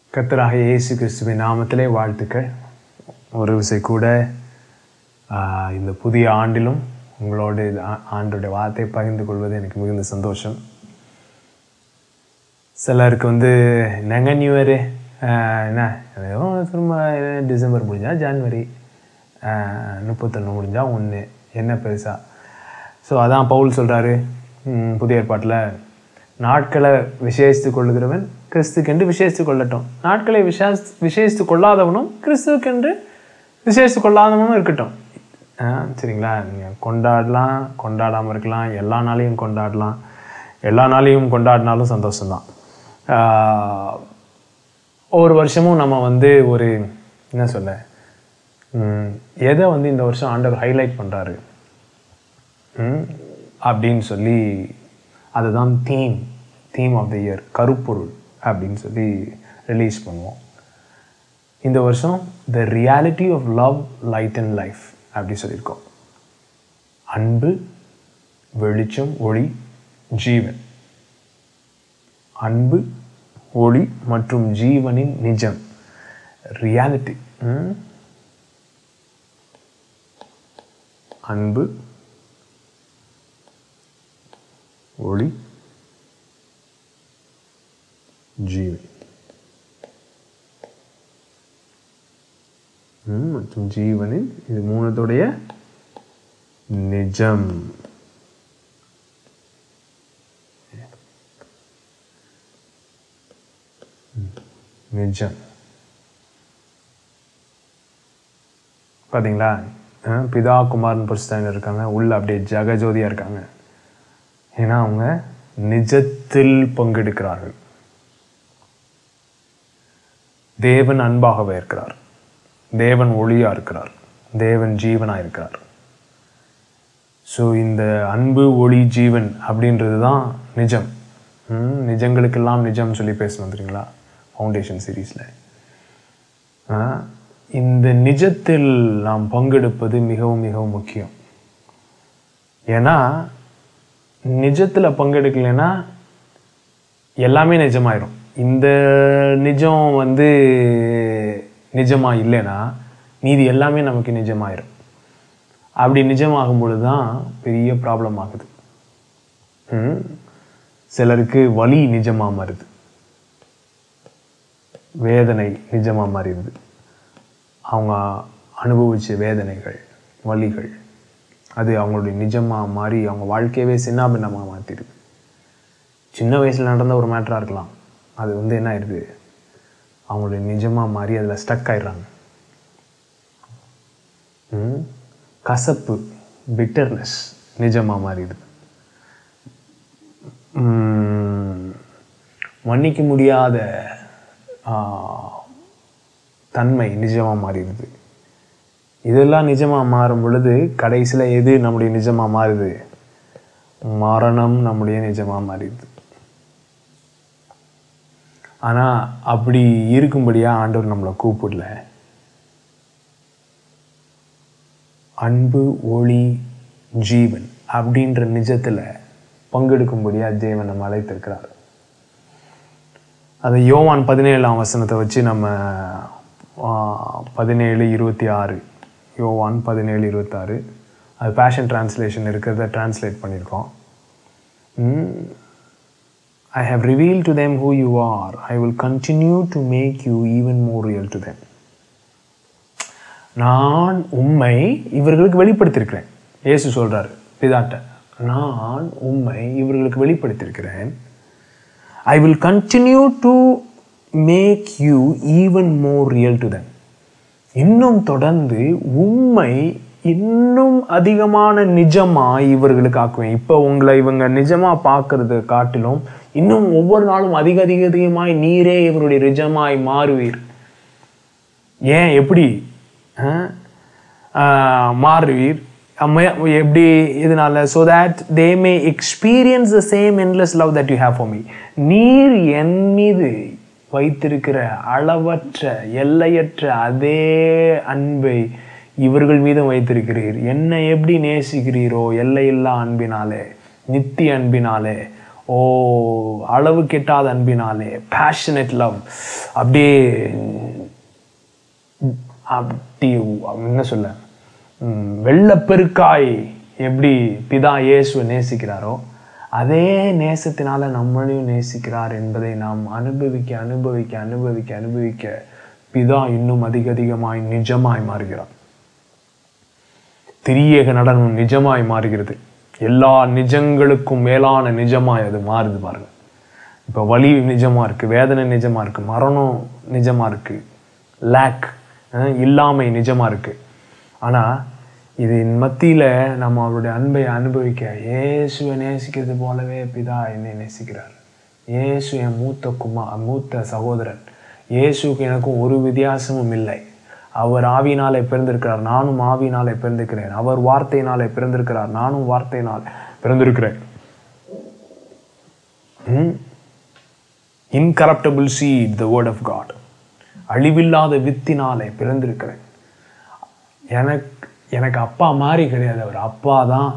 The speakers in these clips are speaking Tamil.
கர்த்தராகிய இயேசு கிறிஸ்துவின் நாமத்திலே வாழ்த்துக்கள். ஒரு விசை கூட இந்த புதிய ஆண்டிலும் உங்களோடு ஆண்டுடைய வார்த்தை பகிர்ந்து கொள்வது எனக்கு மிகுந்த சந்தோஷம். சிலருக்கு என்னங்க நியூ இயரு என்ன திரும்ப டிசம்பர் முடிஞ்சால் ஜான்வரி 31 முடிஞ்சால் 1 என்ன பெருசா. ஸோ அதான் பவுல் சொல்கிறாரு புதிய ஏற்பாட்டில், நாட்களை விசேஷித்து கொள்ளுகிறவன் கிறிஸ்துக்கென்று விசேஷித்து கொள்ளட்டும், நாட்களை விசேஷித்து கொள்ளாதவனும் கிறிஸ்துக்கென்று விசேஷித்து கொள்ளாதவனும் இருக்கட்டும். சரிங்களா? நீங்கள் கொண்டாடலாம், கொண்டாடாமல் இருக்கலாம், எல்லா நாளையும் கொண்டாடலாம், எல்லா நாளையும் கொண்டாடினாலும் சந்தோஷம்தான். ஒவ்வொரு வருஷமும் நம்ம ஒரு என்ன சொல்ல எதை இந்த வருஷம் ஆண்டவர் ஹைலைட் பண்ணுறாரு அப்படின்னு சொல்லி அதுதான் தீம் ஆஃப் த இயர், கருப்பொருள் அப்படின்னு சொல்லி ரிலீஸ் பண்ணுவோம். இந்த வருஷம் the reality of love, light and life அப்படி சொல்லியிருக்கோம். அன்பு, வெளிச்சம், ஒளி, ஜீவன். அன்பு, ஒளி மற்றும் ஜீவனின் நிஜம், ரியாலிட்டி. அன்பு, ஒளி, ஜீவன் மற்றும் ஜீவனின் இது மூணுத்துடைய நிஜம். நிஜம் பார்த்தீங்களா? பிதா, குமாரன், பரிசுத்தர் இருக்காங்க, உள்ள அப்படியே ஜெகஜோதியா இருக்காங்க. ஏன்னா அவங்க நிஜத்தில் பங்கெடுக்கிறார்கள். தேவன் அன்பாகவே இருக்கிறார், தேவன் ஒளியா இருக்கிறார், தேவன் ஜீவனா இருக்கிறார். ஸோ இந்த அன்பு, ஒளி, ஜீவன் அப்படின்றது தான் நிஜம். நிஜங்களுக்கெல்லாம் நிஜம் சொல்லி பேசணும் தெரியுங்களா ஃபவுண்டேஷன் சீரீஸில். இந்த நிஜத்தில் நாம் பங்கெடுப்பது மிகவும் மிகவும் முக்கியம். ஏன்னா நிஜத்தில் பங்கெடுக்கலைன்னா எல்லாமே நிஜமாயிரும். இந்த நிஜம் நிஜமாக இல்லைன்னா மீதி எல்லாமே நமக்கு நிஜமாயிரும். அப்படி நிஜமாகும் பொழுது தான் பெரிய ப்ராப்ளம் ஆகுது. சிலருக்கு வலி நிஜமாக மாறுது, வேதனை நிஜமாக மாறிடுது. அவங்க அனுபவிச்ச வேதனைகள், வலிகள் அது அவங்களுடைய நிஜமாக மாறி அவங்க வாழ்க்கையவே சின்னாபின்னமாக மாற்றிடுது. சின்ன வயசில் நடந்த ஒரு மேட்டராக இருக்கலாம், அது என்ன ஆயிடுது, அவங்களுடைய நிஜமாக மாறி அதில் ஸ்டக் ஆயிடுறாங்க. கசப்பு, பிட்டர்னஸ் நிஜமாக மாறிடுது. மன்னிக்க முடியாத தன்மை நிஜமாக மாறிடுது. இதெல்லாம் நிஜமாக மாறும் பொழுது கடைசியில் எது நம்முடைய நிஜமாக மாறுது? மரணம் நம்முடைய நிஜமாக மாறிடுது. ஆனால் அப்படி இருக்கும்படியாக ஆண்டவர் நம்மளை கூப்பிடல. அன்பு, ஒளி, ஜீவன் அப்படின்ற நிஜத்தில் பங்கெடுக்கும்படியாக தேவன் நம்ம அழைத்திருக்கிறார். அது யோவான் 17ஆம் வசனத்தை வச்சு நம்ம 17:26, யோவான் 17:26 அது பேஷன் டிரான்ஸ்லேஷன் இருக்கிறத டிரான்ஸ்லேட் பண்ணியிருக்கோம். I have revealed to them who you are. I will continue to make you even more real to them. நான் உம்மை இவர்களுக்கு வெளிப்படுத்தியிருக்கிறேன். இயேசு சொல்றாரு பிதாட்ட, நான் உம்மை இவர்களுக்கு வெளிப்படுத்தியிருக்கிறேன். I will continue to make you even more real to them. இன்னும் தொடர்ந்து உம்மை இன்னும் அதிகமான நிஜமா இவர்களுக்கு ஆக்குவேன். இப்போ உங்களை இவங்க நிஜமா பார்க்கறது காட்டிலும் இன்னும் ஒவ்வொரு நாளும் அதிகமாய் நீரே இவருடைய நிஜமாய் மாறுவீர். ஏன், எப்படி மாறுவீர், எப்படி, இதனால so that they may experience the same endless love that you have for me. நீர் என் மீது வைத்திருக்கிற அளவற்ற எல்லையற்ற அதே அன்பை இவர்கள் மீதும் வைத்திருக்கிறீர். என்னை எப்படி நேசிக்கிறீரோ எல்லையில்லா அன்பினாலே, நித்திய அன்பினாலே அளவு கெட்டாத அன்பினாலே, பேஷனேட் லவ், அப்படியே என்ன சொல்ல, வெள்ளப்பெருக்காய் எப்படி பிதா இயேசுவை நேசிக்கிறாரோ அதே நேசத்தினால நம்மளையும் நேசிக்கிறார் என்பதை நாம் அனுபவிக்க அனுபவிக்க அனுபவிக்க அனுபவிக்க பிதா இன்னும் அதிகமாய் நிஜமாய் மாறுகிறார். திரியேக நடனம் நிஜமாய் மாறுகிறது. எல்லா நிஜங்களுக்கும் மேலான நிஜமாய் அது மாறுது பாருங்க. இப்போ வலி நிஜமா இருக்கு, வேதனை நிஜமா இருக்கு, மரணம் நிஜமா இருக்கு, லேக் இல்லாமை நிஜமா இருக்கு. ஆனா இதன் மத்தியில நம்ம அவருடைய அன்பை அனுபவிக்க, இயேசுவை நேசிக்கிறது போலவே பிதா என்னை நேசிக்கிறார். இயேசு என் மூத்த சகோதரன். இயேசுக்கு எனக்கும் ஒரு வித்தியாசமும் இல்லை. அவர் ஆவியினாலே பிறந்திருக்கிறார், நானும் ஆவியினாலே பிறந்திருக்கிறேன். அவர் வார்த்தையினாலே பிறந்திருக்கிறார், நானும் வார்த்தையினால் பிறந்திருக்கிறேன். Incorruptible seed, the word of God. அழிவில்லாத வித்தினாலே பிறந்திருக்கிறேன். எனக்கு அப்பா மாதிரி கிடையாது, அவர் அப்பா தான்.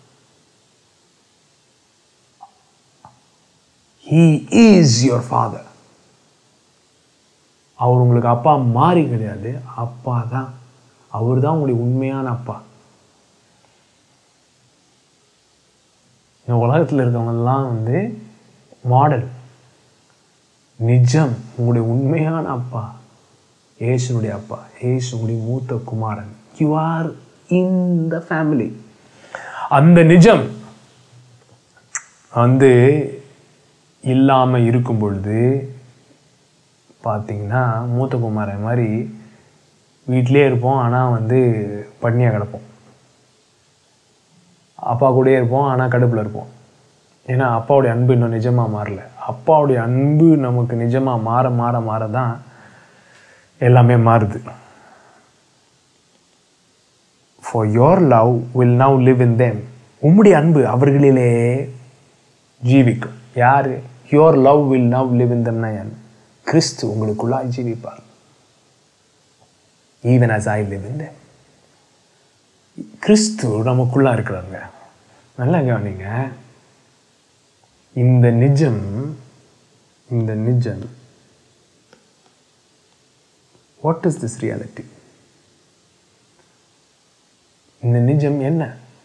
He is your father. அவர் உங்களுக்கு அப்பா மாறி கிடையாது, அப்பா தான். அவர் தான் உங்களுடைய உண்மையான அப்பா. இந்த உலகத்தில் இருக்கவங்கெல்லாம் மாடல். நிஜம் உங்களுடைய உண்மையான அப்பா இயேசுனுடைய அப்பா, இயேசு உங்களுடைய மூத்த குமாரன். You are in the family. அந்த நிஜம் இல்லாம இருக்கும் பொழுது பார்த்தீங்கன்னா மூத்த குமாரன் மாதிரி வீட்டிலே இருப்போம், ஆனால் பட்னியாக கிடப்போம். அப்பா கூடயே இருப்போம், ஆனால் கடுப்பில் இருப்போம். ஏன்னா அப்பாவுடைய அன்பு இன்னும் நிஜமாக மாறல. அப்பாவுடைய அன்பு நமக்கு நிஜமாக மாற மாற மாற தான் எல்லாமே மாறுது. For your love will now live in them. உம்முடைய அன்பு அவர்களிலே ஜீவிக்கும். யாரு? Your love will now live in them. Kristu உங்களுக்குள்ளாய் ஜீவிப்பார். Even as I live in them. கிறிஸ்து நமக்குள்ளா இருக்கிறாங்க. நல்லா கவனிங்க. இந்த நிஜம் what is this reality? இந்த நிஜம் என்ன?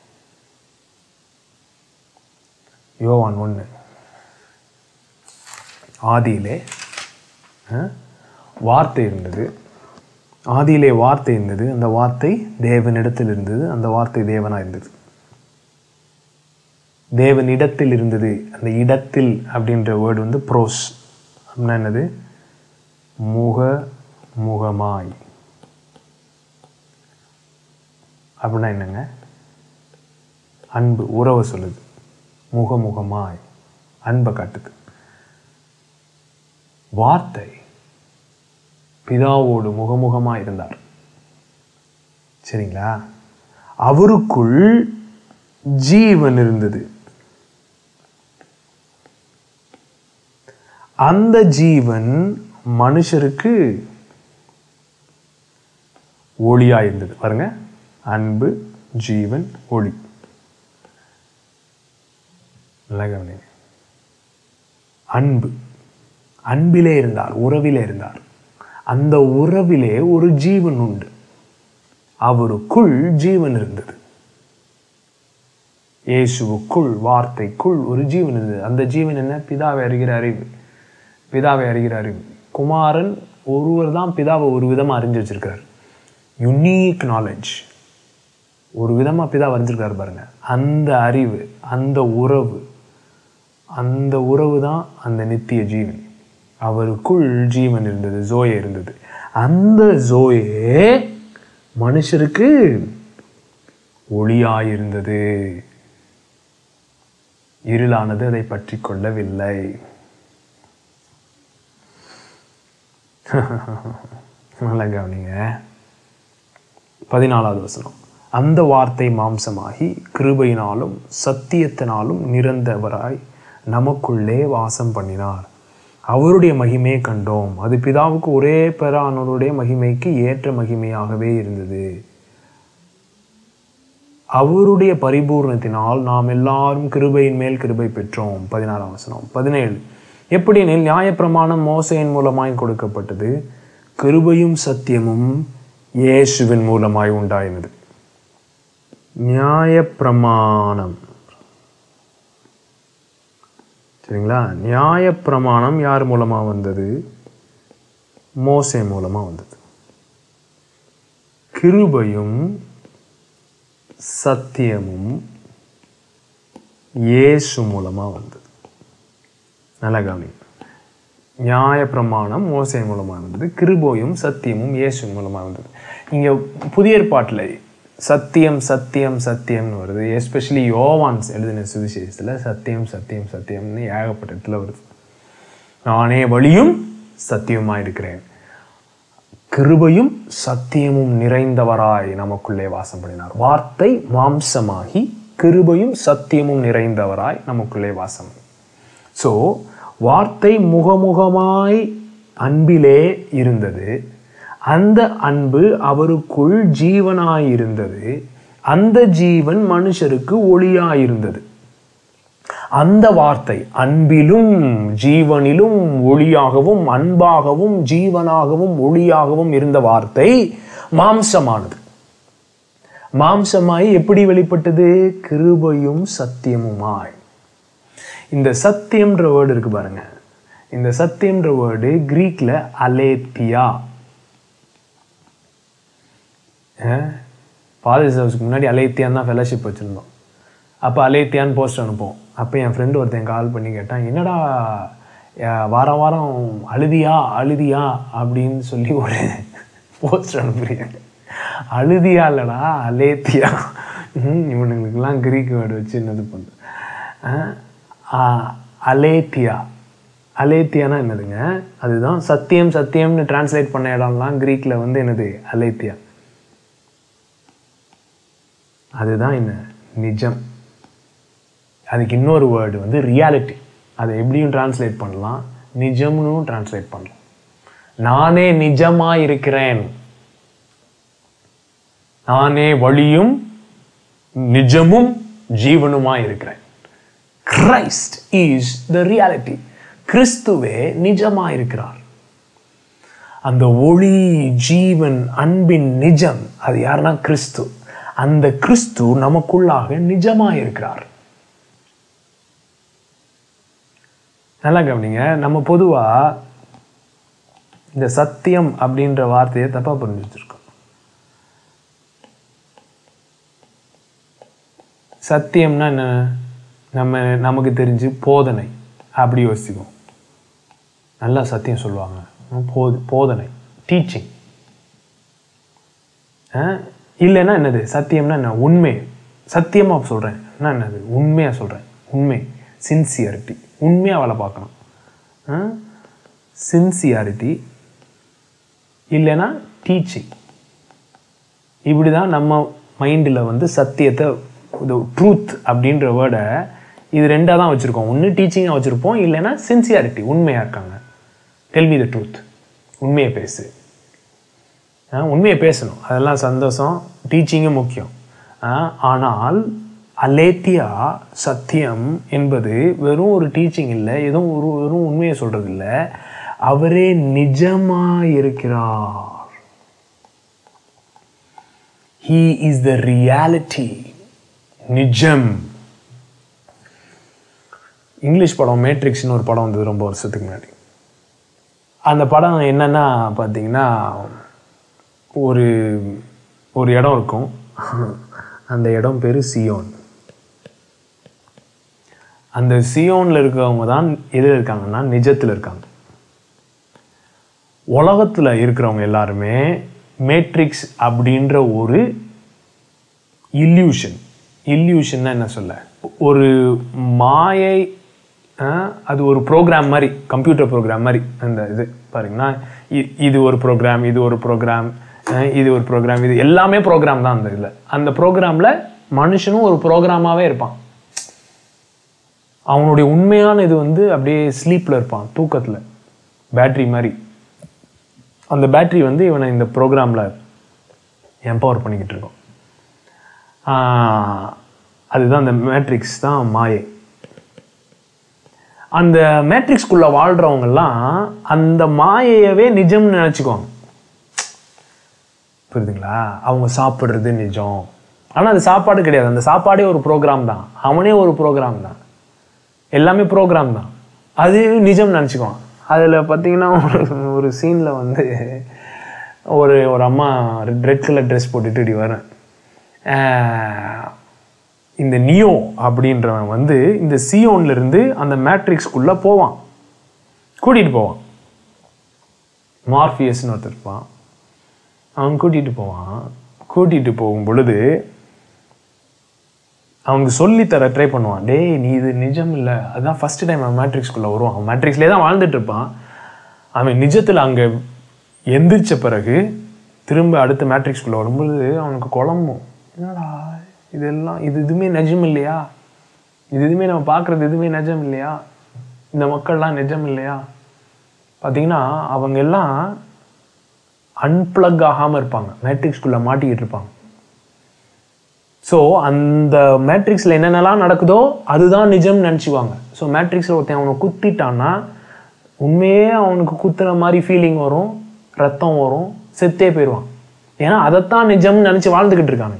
யோவான் 1, ஆதியிலே வார்த்தை இருந்தது, ஆதியிலே வார்த்தை இருந்தது, அந்த வார்த்தை தேவனிடத்தில் இருந்தது, அந்த வார்த்தை தேவனாய் இருந்தது. தேவனிடத்தில் இருந்தது. அந்த இடத்தில் அப்படின்ற வேர்டு ப்ரோஸ் அப்படின்னா என்னது? முகமாய் அப்படின்னா என்னங்க? அன்பு, உறவை சொல்லுது. முகமாய் அன்பை காட்டுது. வார்த்தை பிதாவோடு முகமாய் இருந்தார். சரிங்களா? அவருக்குள் ஜீவன் இருந்தது. அந்த ஜீவன் மனுஷருக்கு ஒளியா இருந்தது. பாருங்க, அன்பு, ஜீவன், ஒளி. அன்பு, அன்பிலே இருந்தார், உறவிலே இருந்தார். அந்த உறவிலே ஒரு ஜீவன் உண்டு. அவருக்குள் ஜீவன் இருந்தது. இயேசுவுக்குள், வார்த்தைக்குள் ஒரு ஜீவன் இருந்தது. அந்த ஜீவன் என்ன? பிதாவை அறிகிற அறிவு. பிதாவை அறிகிற அறிவு. குமாரன் ஒருவர் தான் பிதாவை ஒரு விதமா அறிஞ்சு வச்சிருக்கிறார். Unique knowledge. ஒரு விதமா பிதாவை அறிஞ்சிருக்காரு பாருங்க. அந்த அறிவு, அந்த உறவு தான் அந்த நித்திய ஜீவன். அவருக்குள் ஜீவன் இருந்தது, ஜோயே இருந்தது. அந்த ஜோயே மனுஷருக்கு ஒளியாயிருந்தது. இருளானது அதை பற்றி கொள்ளவில்லை. நல்லா கவனிங்க. 14வது வசனம். அந்த வார்த்தை மாம்சமாகி கிருபையினாலும் சத்தியத்தினாலும் நிறந்தவராய் நமக்குள்ளே வாசம் பண்ணினார். அவருடைய மகிமையை கண்டோம். அது பிதாவுக்கு ஒரே பேரானவருடைய மகிமைக்கு ஏற்ற மகிமையாகவே இருந்தது. அவருடைய பரிபூர்ணத்தினால் நாம் எல்லாரும் கிருபையின் மேல் கிருபை பெற்றோம். 16ஆம் வசனம். 17, எப்படியெனில் நியாயப்பிரமாணம் மோசேயின் மூலமாய் கொடுக்கப்பட்டது, கிருபையும் சத்தியமும் இயேசுவின் மூலமாய் உண்டாயினது. நியாயப்பிரமாணம், சரிங்களா? நியாயப்பிரமாணம் யார் மூலமா வந்தது? மோசே மூலமா வந்தது. கிருபையும் சத்தியமும் இயேசு மூலமா வந்தது. நல்லா கவனி. நியாயப்பிரமாணம் மோசே மூலமா வந்தது, கிருபையும் சத்தியமும் இயேசு மூலமா வந்தது. இங்க புதிய ஏற்பாட்டில் சத்தியம் சத்தியம் சத்தியம்னு வருது. எஸ்பெஷலி யோவான்ஸ் எழுதின சுவிசேஷத்துல சத்தியம் சத்தியம் சத்தியம்னு ஏகப்பட்ட இடத்துல வருது. நானே வழியும் சத்தியமா இருக்கிறேன். கிருபையும் சத்தியமும் நிறைந்தவராய் நமக்குள்ளே வாசம் பண்ணினார். வார்த்தை மாம்சமாகி கிருபையும் சத்தியமும் நிறைந்தவராய் நமக்குள்ளே வாசம். ஸோ வார்த்தை முகமுகமாய் அன்பிலே இருந்தது. அந்த அன்பு அவருக்குள் ஜீவனாயிருந்தது. அந்த ஜீவன் மனுஷருக்கு ஒளியாயிருந்தது. அந்த வார்த்தை அன்பிலும் ஜீவனிலும் ஒளியாகவும் அன்பாகவும் ஜீவனாகவும் ஒளியாகவும் இருந்த வார்த்தை மாம்சமானது. மாம்சமாய் எப்படி வெளிப்பட்டது? கிருபையும் சத்தியமுமாய். இந்த சத்தியம்ன்ற வேர்டு இருக்கு பாருங்க. இந்த சத்தியம்ன்ற வேர்டு கிரீக்ல அலேத்தியா. ஃபாதர்ஸ் ஹவுஸ்க்கு முன்னாடி அலேத்தியான் தான் ஃபெலோஷிப் வச்சுருந்தோம். அப்போ அலேத்தியான்னு போஸ்ட் அனுப்போம். அப்போ என் ஃப்ரெண்டு ஒருத்தன் கால் பண்ணி கேட்டான், என்னடா வாரம் வாரம் அழுதியா அழுதியா அப்படின்னு சொல்லி ஒரு போஸ்ட் அனுப்புறீங்க. அழுதியா இல்லைடா, அலேத்தியா. இவனுங்களுக்கெல்லாம் கிரீக் வேர்டு வச்சு என்னது பண்ணுது. அலேத்தியா. அலேத்தியானா என்னதுங்க? அதுதான் சத்தியம் சத்தியம்னு டிரான்ஸ்லேட் பண்ண இடம்லாம் கிரீக்கில் வந்து என்னது? அலேத்தியா. அதுதான் என்ன? நிஜம். அதுக்கு இன்னொரு வேர்டு வந்து ரியாலிட்டி. அதை எப்படியும் டிரான்ஸ்லேட் பண்ணலாம், நிஜம்னு டிரான்ஸ்லேட் பண்ணலாம். நானே நிஜமா இருக்கிறேன், நானே வழியும் நிஜமும் ஜீவனுமா இருக்கிறேன். Christ is the reality. கிறிஸ்துவே நிஜமா இருக்கிறார். அந்த ஒளி ஜீவன் அன்பின் நிஜம் அது யாருன்னா கிறிஸ்து. அந்த கிறிஸ்து நமக்குள்ளாக நிஜமா இருக்கிறார். நல்லா கவனிங்க. நம்ம பொதுவா இந்த சத்தியம் அப்படின்ற வார்த்தையை தப்பா புரிஞ்சு வச்சிருக்கோம். சத்தியம்னா என்ன? நமக்கு தெரிஞ்சு போதனை அப்படி யோசிக்கும். நல்லா சத்தியம் சொல்லுவாங்க, போதனை, டீச்சிங். இல்லைன்னா என்னது? சத்தியம்னா என்ன? உண்மை. சத்தியமா சொல்றேன் என்னது? உண்மையா சொல்றேன். உண்மை, சின்சியாரிட்டி. உண்மையா வேலை பார்க்கணும். சின்சியாரிட்டி இல்லைன்னா டீச்சிங். இப்படிதான் நம்ம மைண்டில் வந்து சத்தியத்தை, ட்ரூத் அப்படின்ற வேர்டை இது ரெண்டாக தான் வச்சுருக்கோம். ஒன்று டீச்சிங்காக வச்சுருப்போம், இல்லைன்னா சின்சியாரிட்டி, உண்மையாக இருக்காங்க. டெல் மீ த ட்ரூத், உண்மையை பேசு. உண்மையை பேசணும், அதெல்லாம் சந்தோஷம், டீச்சிங்கும் முக்கியம். ஆனால் அலேத்தியா சத்தியம் என்பது வெறும் ஒரு டீச்சிங் இல்லை, எதுவும் வெறும் உண்மையை சொல்கிறது இல்லை, அவரே நிஜமாக இருக்கிறார். He is the reality. நிஜம். இங்கிலீஷ் படம் மேட்ரிக்ஸ்னு ஒரு படம் வந்தது ரொம்ப வருஷத்துக்கு முன்னாடி. அந்த படம் என்னன்னா பார்த்தீங்கன்னா, ஒரு இடம் இருக்கும். அந்த இடம் பேர் சியோன். அந்த சியோனில் இருக்கிறவங்க தான் எதில் இருக்காங்கன்னா நிஜத்தில் இருக்காங்க. உலகத்தில் இருக்கிறவங்க எல்லாருமே மேட்ரிக்ஸ் அப்படின்ற ஒரு இல்யூஷன்னா என்ன சொல்ல, ஒரு மாயை. அது ஒரு ப்ரோக்ராம் மாதிரி, கம்ப்யூட்டர் ப்ரோக்ராம் மாதிரி. அந்த இது பாருங்கன்னா, இது ஒரு ப்ரோக்ராம், இது ஒரு ப்ரோக்ராம், இது ஒரு ப்ரோக்ராம், இது எல்லாமே ப்ரோக்ராம் தான். அந்த இதில், அந்த ப்ரோக்ராமில் மனுஷனும் ஒரு ப்ரோக்ராமாகவே இருப்பான். அவனுடைய உண்மையான இது வந்து அப்படியே ஸ்லீப்பில் இருப்பான், தூக்கத்தில், பேட்ரி மாதிரி. அந்த பேட்ரி வந்து இவனை இந்த ப்ரோக்ராமில் எம்பவர் பண்ணிக்கிட்டு இருக்கோம். அதுதான் அந்த மேட்ரிக்ஸ் தான் மாயை. அந்த மேட்ரிக்ஸ்குள்ளே வாழ்கிறவங்கெல்லாம் அந்த மாயையவே நிஜம்னு நினச்சிக்குவாங்க. புரியுதுங்களா? அவங்க சாப்பிட்றது நிஜம், ஆனால் அது சாப்பாடு கிடையாது. அந்த சாப்பாடே ஒரு ப்ரோக்ராம் தான், அவனே ஒரு ப்ரோக்ராம் தான், எல்லாமே ப்ரோக்ராம் தான். அது நிஜம் நினச்சிக்குவான். அதில் பார்த்தீங்கன்னா ஒரு சீனில் வந்து ஒரு அம்மா ரெட் கலர் ட்ரெஸ் போட்டுட்டு இப்படி வரேன். இந்த நியோ அப்படின்றவன் வந்து இந்த சியோன்லேருந்து அந்த மேட்ரிக்ஸ்குள்ளே போவான், கூட்டிகிட்டு போவான். மார்ஃபியஸ்னு ஒருத்தர் இருப்பான், அவன் கூட்டிகிட்டு போவான். கூட்டிகிட்டு போகும் பொழுது அவங்க சொல்லித்தர ட்ரை பண்ணுவான். டேய், நீ இது நிஜம் இல்லை. அதுதான் ஃபஸ்ட்டு டைம் அவன் மேட்ரிக்ஸ்குள்ளே வருவான். அவன் மேட்ரிக்ஸ்லேயே தான் வாழ்ந்துட்டு இருப்பான். அவன் நிஜத்தில் அங்கே எந்திரிச்ச பிறகு திரும்ப அடுத்த மேட்ரிக்ஸ்குள்ளே வரும்பொழுது அவனுக்கு குழம்பும். என்னடா இதெல்லாம், இது எதுவுமே நிஜம் இல்லையா? இது எதுவுமே நம்ம பார்க்குறது எதுவுமே நிஜம் இல்லையா? இந்த மக்கள்லாம் நிஜம் இல்லையா? பார்த்தீங்கன்னா அவங்க எல்லாம் அன்பிளக் ஆகாமல் இருப்பாங்க, மேட்ரிக்ஸ்குள்ளே மாட்டிக்கிட்டு இருப்பாங்க. ஸோ அந்த மேட்ரிக்ஸில் என்னென்னலாம் நடக்குதோ அதுதான் நிஜம்னு நினச்சிக்குவாங்க. ஸோ மேட்ரிக்ஸில் ஒருத்தன் அவனை குத்திட்டான்னா உண்மையே அவனுக்கு குத்துற மாதிரி ஃபீலிங் வரும், ரத்தம் வரும், செத்தே போயிடுவான். ஏன்னா அதைத்தான் நிஜம்னு நினச்சி வாழ்ந்துக்கிட்டு இருக்காங்க.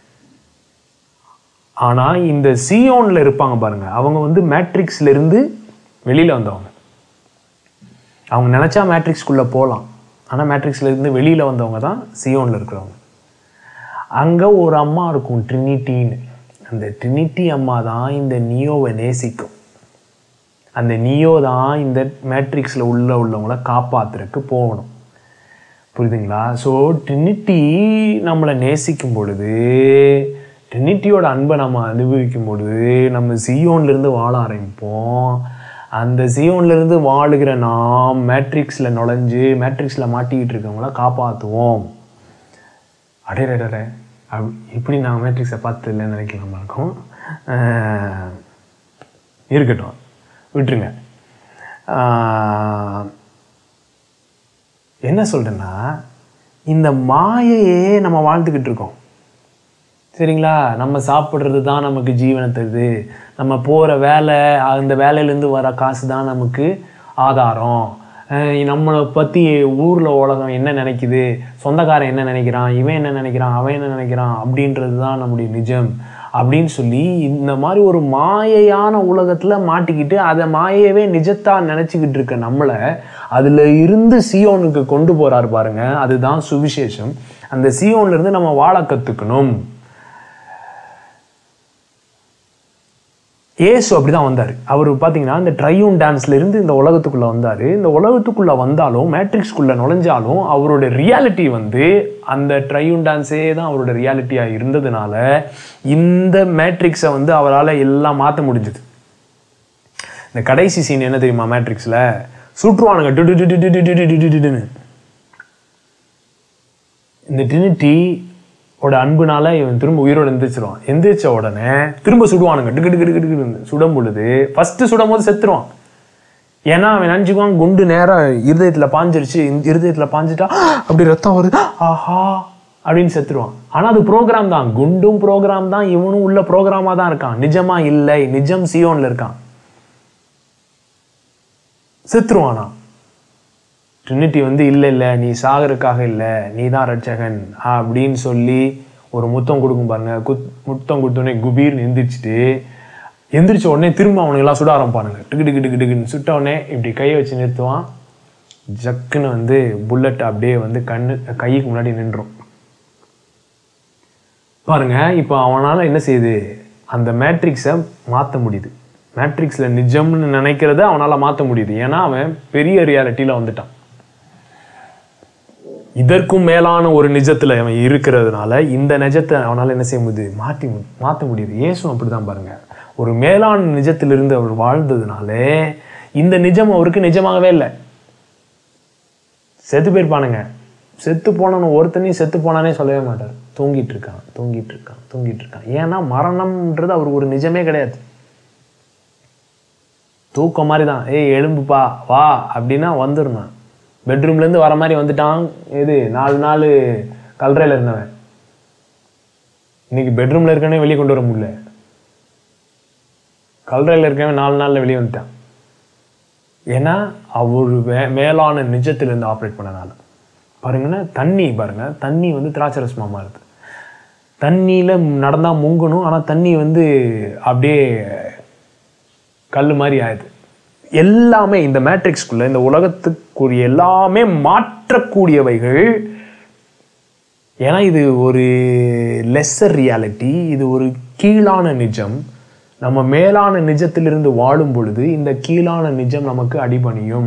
ஆனால் இந்த சியோனில் இருப்பாங்க பாருங்க, அவங்க வந்து மேட்ரிக்ஸ்லேருந்து வெளியில் வந்தவங்க. அவங்க நினச்சா மேட்ரிக்ஸ்குள்ளே போகலாம், ஆனால் மேட்ரிக்ஸ்லேருந்து வெளியில் வந்தவங்க தான் சியோனில் இருக்கிறவங்க. அங்கே ஒரு அம்மா இருக்கும், ட்ரினிட்டின்னு. அந்த ட்ரினிட்டி அம்மா தான் இந்த நியோவை நேசிக்கும். அந்த நியோ தான் இந்த மேட்ரிக்ஸில் உள்ளவங்கள காப்பாற்றுறதுக்கு போகணும். புரியுதுங்களா? ஸோ ட்ரினிட்டி நம்மளை நேசிக்கும் பொழுது, ட்ரினிட்டியோட அன்பை நம்ம அனுபவிக்கும் பொழுது நம்ம சியோன்லேருந்து வாழ ஆரம்பிப்போம். அந்த சியோன்லேருந்து வாழுகிற நாம் மேட்ரிக்ஸில் நுழைஞ்சு மேட்ரிக்ஸில் மாட்டிக்கிட்டு இருக்கவங்கள காப்பாற்றுவோம். அடையடே, இப்படி நான் மேட்ரிக்ஸை பார்த்து இல்லைன்னு நினைக்கலாமா இருக்கும். இருக்கட்டும், விட்டுருங்க. என்ன சொல்கிறேன்னா, இந்த மாயையே நம்ம வாழ்ந்துக்கிட்டு இருக்கோம். சரிங்களா? நம்ம சாப்பிட்றது தான் நமக்கு ஜீவனை தருது, நம்ம போகிற வேலை, அந்த வேலையிலேருந்து வர காசு தான் நமக்கு ஆதாரம், நம்மளை பற்றி ஊரில் உலகம் என்ன நினைக்குது, சொந்தக்காரன் என்ன நினைக்கிறான், இவன் என்ன நினைக்கிறான், அவன் என்ன நினைக்கிறான் அப்படின்றது தான் நம்முடைய நிஜம் அப்படின்னு சொல்லி இந்த மாதிரி ஒரு மாயையான உலகத்தில் மாட்டிக்கிட்டு அதை மாயையவே நிஜத்தான் நினச்சிக்கிட்டு இருக்க நம்மளை அதில் இருந்து சியோனுக்கு கொண்டு போகிறாரு பாருங்க. அதுதான் சுவிசேஷம். அந்த சியோன்லேருந்து நம்ம வாழ கற்றுக்கணும். ஏசு அப்படி தான் வந்தார். அவர் பார்த்தீங்கன்னா இந்த ட்ரையூன் டான்ஸ்லேருந்து இந்த உலகத்துக்குள்ளே வந்தார். இந்த உலகத்துக்குள்ளே வந்தாலும் மேட்ரிக்ஸ்குள்ளே நுழைஞ்சாலும் அவரோட ரியாலிட்டி வந்து அந்த ட்ரையூன் டான்ஸே தான் அவரோட ரியாலிட்டியாக இருந்ததுனால இந்த மேட்ரிக்ஸை வந்து அவரால் எல்லாம் மாற்ற முடிஞ்சுது. இந்த கடைசி சீன் என்ன தெரியுமா? மேட்ரிக்ஸில் சுற்றுவானுங்க டுன்னு. இந்த ட்ரினிட்டி ஓட அன்புனால இவன் திரும்ப உயிரோடு எந்திரிச்சிருவான். எந்திரிச்ச உடனே திரும்ப சுடுவானுங்க. டிக்கு சுடும் பொழுது ஃபஸ்ட்டு சுடும் போது செத்துருவான். ஏன்னா அவன் நினச்சிக்குவான் குண்டு நேராக இருதயத்தில் பாஞ்சிருச்சு, இருதயத்தில் பாஞ்சிட்டா அப்படி ரத்தம் வருது, ஆஹா அப்படின்னு செத்துருவான். ஆனால் அது ப்ரோக்ராம் தான், குண்டும் ப்ரோக்ராம் தான், இவனும் உள்ள ப்ரோக்ராமாக தான் இருக்கான். நிஜமா இல்லை, நிஜம் சியோனில் இருக்கான். செத்துருவானா? ட்ரினிட்டி வந்து இல்லை நீ சாகருக்காக இல்லை, நீ தான் ரட்சகன் அப்படின்னு சொல்லி ஒரு முத்தம் கொடுக்கும் பாருங்க. முத்தம் கொடுத்தோடனே குபீர்னு எந்திரிச்ச உடனே திரும்ப அவனுங்கெல்லாம் சுட ஆரம்பிப்பானுங்க. டிக்குன்னு சுட்ட உடனே இப்படி கையை வச்சு நிறுத்துவான். ஜக்குன்னு வந்து புல்லட் அப்படியே வந்து கைக்கு முன்னாடி நின்றும் பாருங்க. இப்போ அவனால் என்ன செய்யுது? அந்த மேட்ரிக்ஸை மாற்ற முடியுது. மேட்ரிக்ஸில் நிஜம்னு நினைக்கிறத அவனால் மாற்ற முடியுது. ஏன்னா அவன் பெரிய ரியாலிட்டியில் வந்துட்டான். இதற்கும் மேலான ஒரு நிஜத்தில் அவன் இருக்கிறதுனால இந்த நிஜத்தை அவனால் என்ன செய்ய முடியுது? மாற்ற முடியுது. இயேசுவும் அப்படிதான் பாருங்க. ஒரு மேலான நிஜத்திலிருந்து அவர் வாழ்ந்ததுனால இந்த நிஜம் அவருக்கு நிஜமாகவே இல்லை. செத்து போயிருப்பானுங்க. செத்து போனவன் ஒருத்தனையும் செத்து போனானே சொல்லவே மாட்டார். தூங்கிட்டு இருக்கான். ஏன்னா மரணம்ன்றது அவருக்கு ஒரு நிஜமே கிடையாது. தூக்கம் மாதிரி தான். ஏய் எலும்புப்பா வா அப்படின்னா வந்துருந்தான். பெட்ரூம்லேருந்து வர மாதிரி வந்துட்டான். இது 4 நாள் கல்றையில் இருந்தவன் இன்னைக்கு பெட்ரூமில் இருக்கனே வெளியே கொண்டு வர முடியல. கல்லறையில் இருக்கவன் 4 நாளில் வெளியே வந்துட்டான். ஏன்னா அவர் மேலான நிஜத்திலிருந்து ஆப்ரேட் பண்ணனால. பாருங்கன்னா தண்ணி பாருங்கள், தண்ணி வந்து திராட்சரசமாக மாறுது. தண்ணியில் நடந்தால் முங்கணும், ஆனால் தண்ணி வந்து அப்படியே கல் மாதிரி ஆயிடுது. எல்லாமே இந்த மேட்ரிக்ஸ்குள்ளே, இந்த உலகத்துக்குரிய எல்லாமே மாற்றக்கூடியவைகள். ஏன்னா இது ஒரு லெஸ்ஸர் ரியாலிட்டி, இது ஒரு கீழான நிஜம். நம்ம மேலான நிஜத்திலிருந்து வாழும் பொழுது இந்த கீழான நிஜம் நமக்கு அடிபணியும்.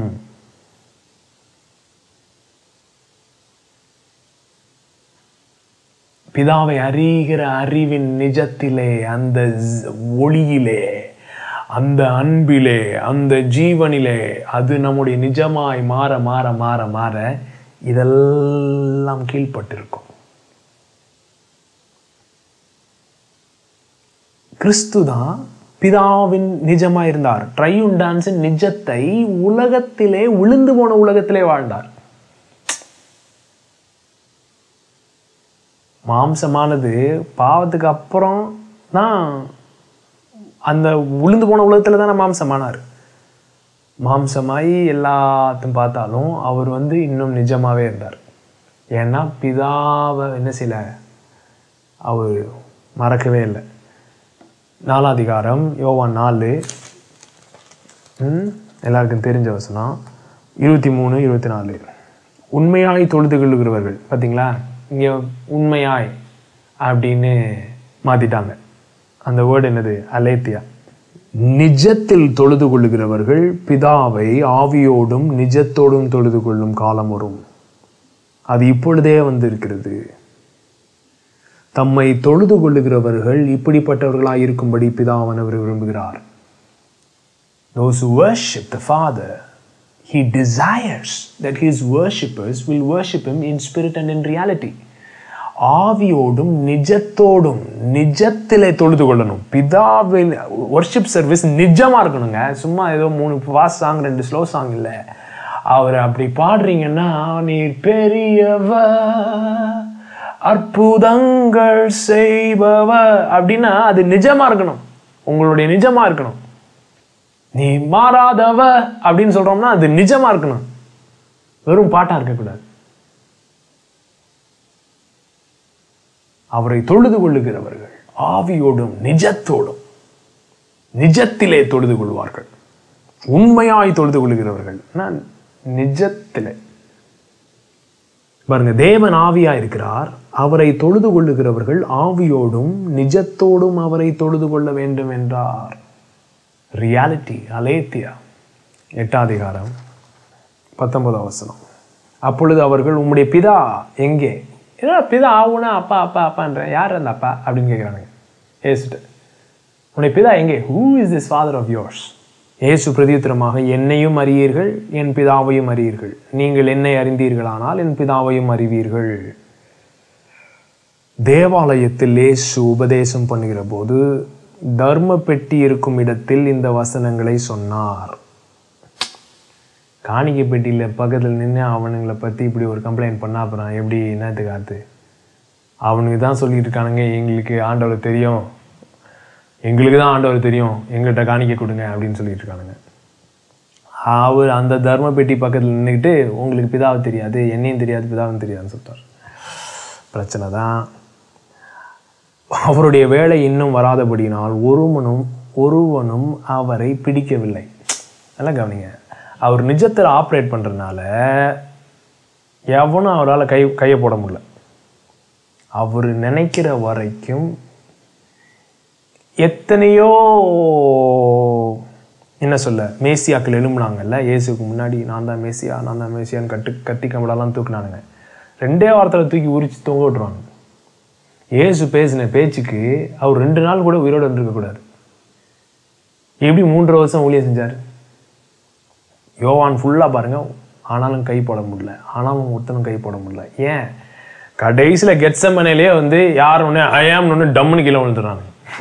பிதாவை அறிகிற அறிவின் நிஜத்திலே, அந்த ஒளியிலே, அந்த அன்பிலே, அந்த ஜீவனிலே அது நம்முடைய நிஜமாய் மாற மாற மாற மாற இதெல்லாம் கீழ்பட்டிருக்கும். கிறிஸ்து தான் பிதாவின் நிஜமா இருந்தார். ட்ரையூன் டான்ஸின் நிஜத்தை உலகத்திலே, விழுந்து போன உலகத்திலே வாழ்ந்தார். மாம்சமானது பாவத்துக்கு அப்புறம் தான் அந்த விழுந்து போன உலகத்துல தான் மாம்சமானார். மாம்சமாய் எல்லாத்தையும் பார்த்தாலும் அவர் வந்து இன்னும் நிஜமாவே இருந்தார். ஏன்னா பிதாவை என்ன செய்யல, அவர் மறக்கவே இல்லை. 4 அதிகாரம் யோவான் 4, எல்லாருக்கும் தெரிஞ்ச வசனம் 23, 24. உண்மையாய் தொழுது கொள்ளுகிறவர்கள். பார்த்தீங்களா, இங்கே உண்மையாய் அப்படின்னு மாற்றிட்டாங்க. அந்த வேர்டு என்னது? அலேத்தியா. நிஜத்தில் தொழுது கொள்ளுகிறவர்கள் பிதாவை ஆவியோடும் நிஜத்தோடும் தொழுது கொள்ளும் காலம் வரும். அது இப்பொழுதே வந்திருக்கிறது. தம்மை தொழுது கொள்ளுகிறவர்கள் இப்படிப்பட்டவர்களாக இருக்கும்படி பிதாவானவர் விரும்புகிறார். Those who worship the Father, He desires that His worshippers will worship Him in spirit and in reality. ஆவியோடும் நிஜத்தோடும், நிஜத்திலே தொழுது கொள்ளணும். பிதாவின் வர்ஷிப் சர்வீஸ் நிஜமா இருக்கணுங்க. சும்மா ஏதோ 3 ஃபாஸ்ட் சாங் 2 ஸ்லோ சாங் இல்லை. அவர் அப்படி பாடுறீங்கன்னா, நீர் பெரியவர் அற்புதங்கள் செய்பவர் அப்படின்னா அது நிஜமா இருக்கணும், உங்களுடைய நிஜமா இருக்கணும். நீ மாறாதவ அப்படின்னு சொல்றோம்னா அது நிஜமா இருக்கணும், வெறும் பாட்டா இருக்கக்கூடாது. அவரை தொழுது கொள்ளுகிறவர்கள் ஆவியோடும் நிஜத்தோடும், நிஜத்திலே தொழுது கொள்வார்கள். உண்மையாய் தொழுது கொள்ளுகிறவர்கள் நிஜத்திலே. பாருங்க, தேவன் ஆவியா இருக்கிறார். அவரை தொழுது கொள்ளுகிறவர்கள் ஆவியோடும் நிஜத்தோடும் அவரை தொழுது கொள்ள வேண்டும் என்றார். ரியாலிட்டி, அலேத்தியா. 8 அதிகாரம் 19 வசனம். அப்பொழுது அவர்கள், உம்முடைய பிதா எங்கே? ஏன்னா பிதா ஆகுனா அப்பா அப்பா அப்பான்ற, யார் அந்த அப்பா அப்படின்னு கேட்குறானுங்க ஏசுட்டு. உன்னுடைய பிதா எங்கே? Who is this father of yours? இயேசு பிரதியுத்தரமாக, என்னையும் அறியீர்கள், என் பிதாவையும் அறியீர்கள். நீங்கள் என்னை அறிந்தீர்களானால் என் பிதாவையும் அறிவீர்கள். தேவாலயத்தில் இயேசு உபதேசம் பண்ணுகிற போது தர்ம பெட்டி இருக்கும் இடத்தில் இந்த வசனங்களை சொன்னார். காணிக்கை பெட்டியில் பக்கத்தில் நின்று அவனுங்களை பற்றி இப்படி ஒரு கம்ப்ளைண்ட் பண்ணா அப்புறம் எப்படி என்னத்துக்கு ஆத்து? அவனுக்கு தான் சொல்லிட்டு இருக்கானுங்க, எங்களுக்கு ஆண்டவர் தெரியும், எங்களுக்கு தான் ஆண்டவர் தெரியும், எங்கள்கிட்ட காணிக்க கொடுங்க அப்படின்னு சொல்லிட்டு இருக்கானுங்க. அவர் அந்த தர்ம பெட்டி பக்கத்தில் நின்றுக்கிட்டு, உங்களுக்கு பிதாவை தெரியாது, என்னையும் தெரியாது, பிதாவும் தெரியாதுன்னு சொல்லிட்டார். பிரச்சனை தான். அவருடைய வேலை இன்னும் வராதபடினால் ஒருவனும் அவரை பிடிக்கவில்லை. நல்லா கவனிங்க, அவர் நிஜத்தில் ஆப்ரேட் பண்ணுறதுனால எவனும் அவரால் கையை போட முடியல. அவர் நினைக்கிற வரைக்கும் எத்தனையோ என்ன சொல்ல மேசியாக்கள் எழும்புனாங்கல்ல இயேசுக்கு முன்னாடி, நான் தான் மேசியா, நான் தான் மேசியான்னு கத்தி கம்பளெல்லாம் தூக்குனானுங்க. 2 வாரத்தில் தூக்கி உரிச்சு தொங்க விட்டுருவாங்க. இயேசு பேசின பேச்சுக்கு அவர் 2 நாள் கூட உயிரோடு இருந்திருக்கக்கூடாது. எப்படி 3 வருஷம் ஊழியம் செஞ்சார்? யோவான் ஃபுல்லாக பாருங்க, ஆனாலும் கை போட முடியல, ஆனாலும் ஒருத்தனும் கை போட முடியல. ஏன்? கடைசியில் கெத்செமனேலே வந்து யார் ஒன்று ஐயாம்னு ஒன்று டம்முன்னு கீழே விழுந்துடுறாங்க.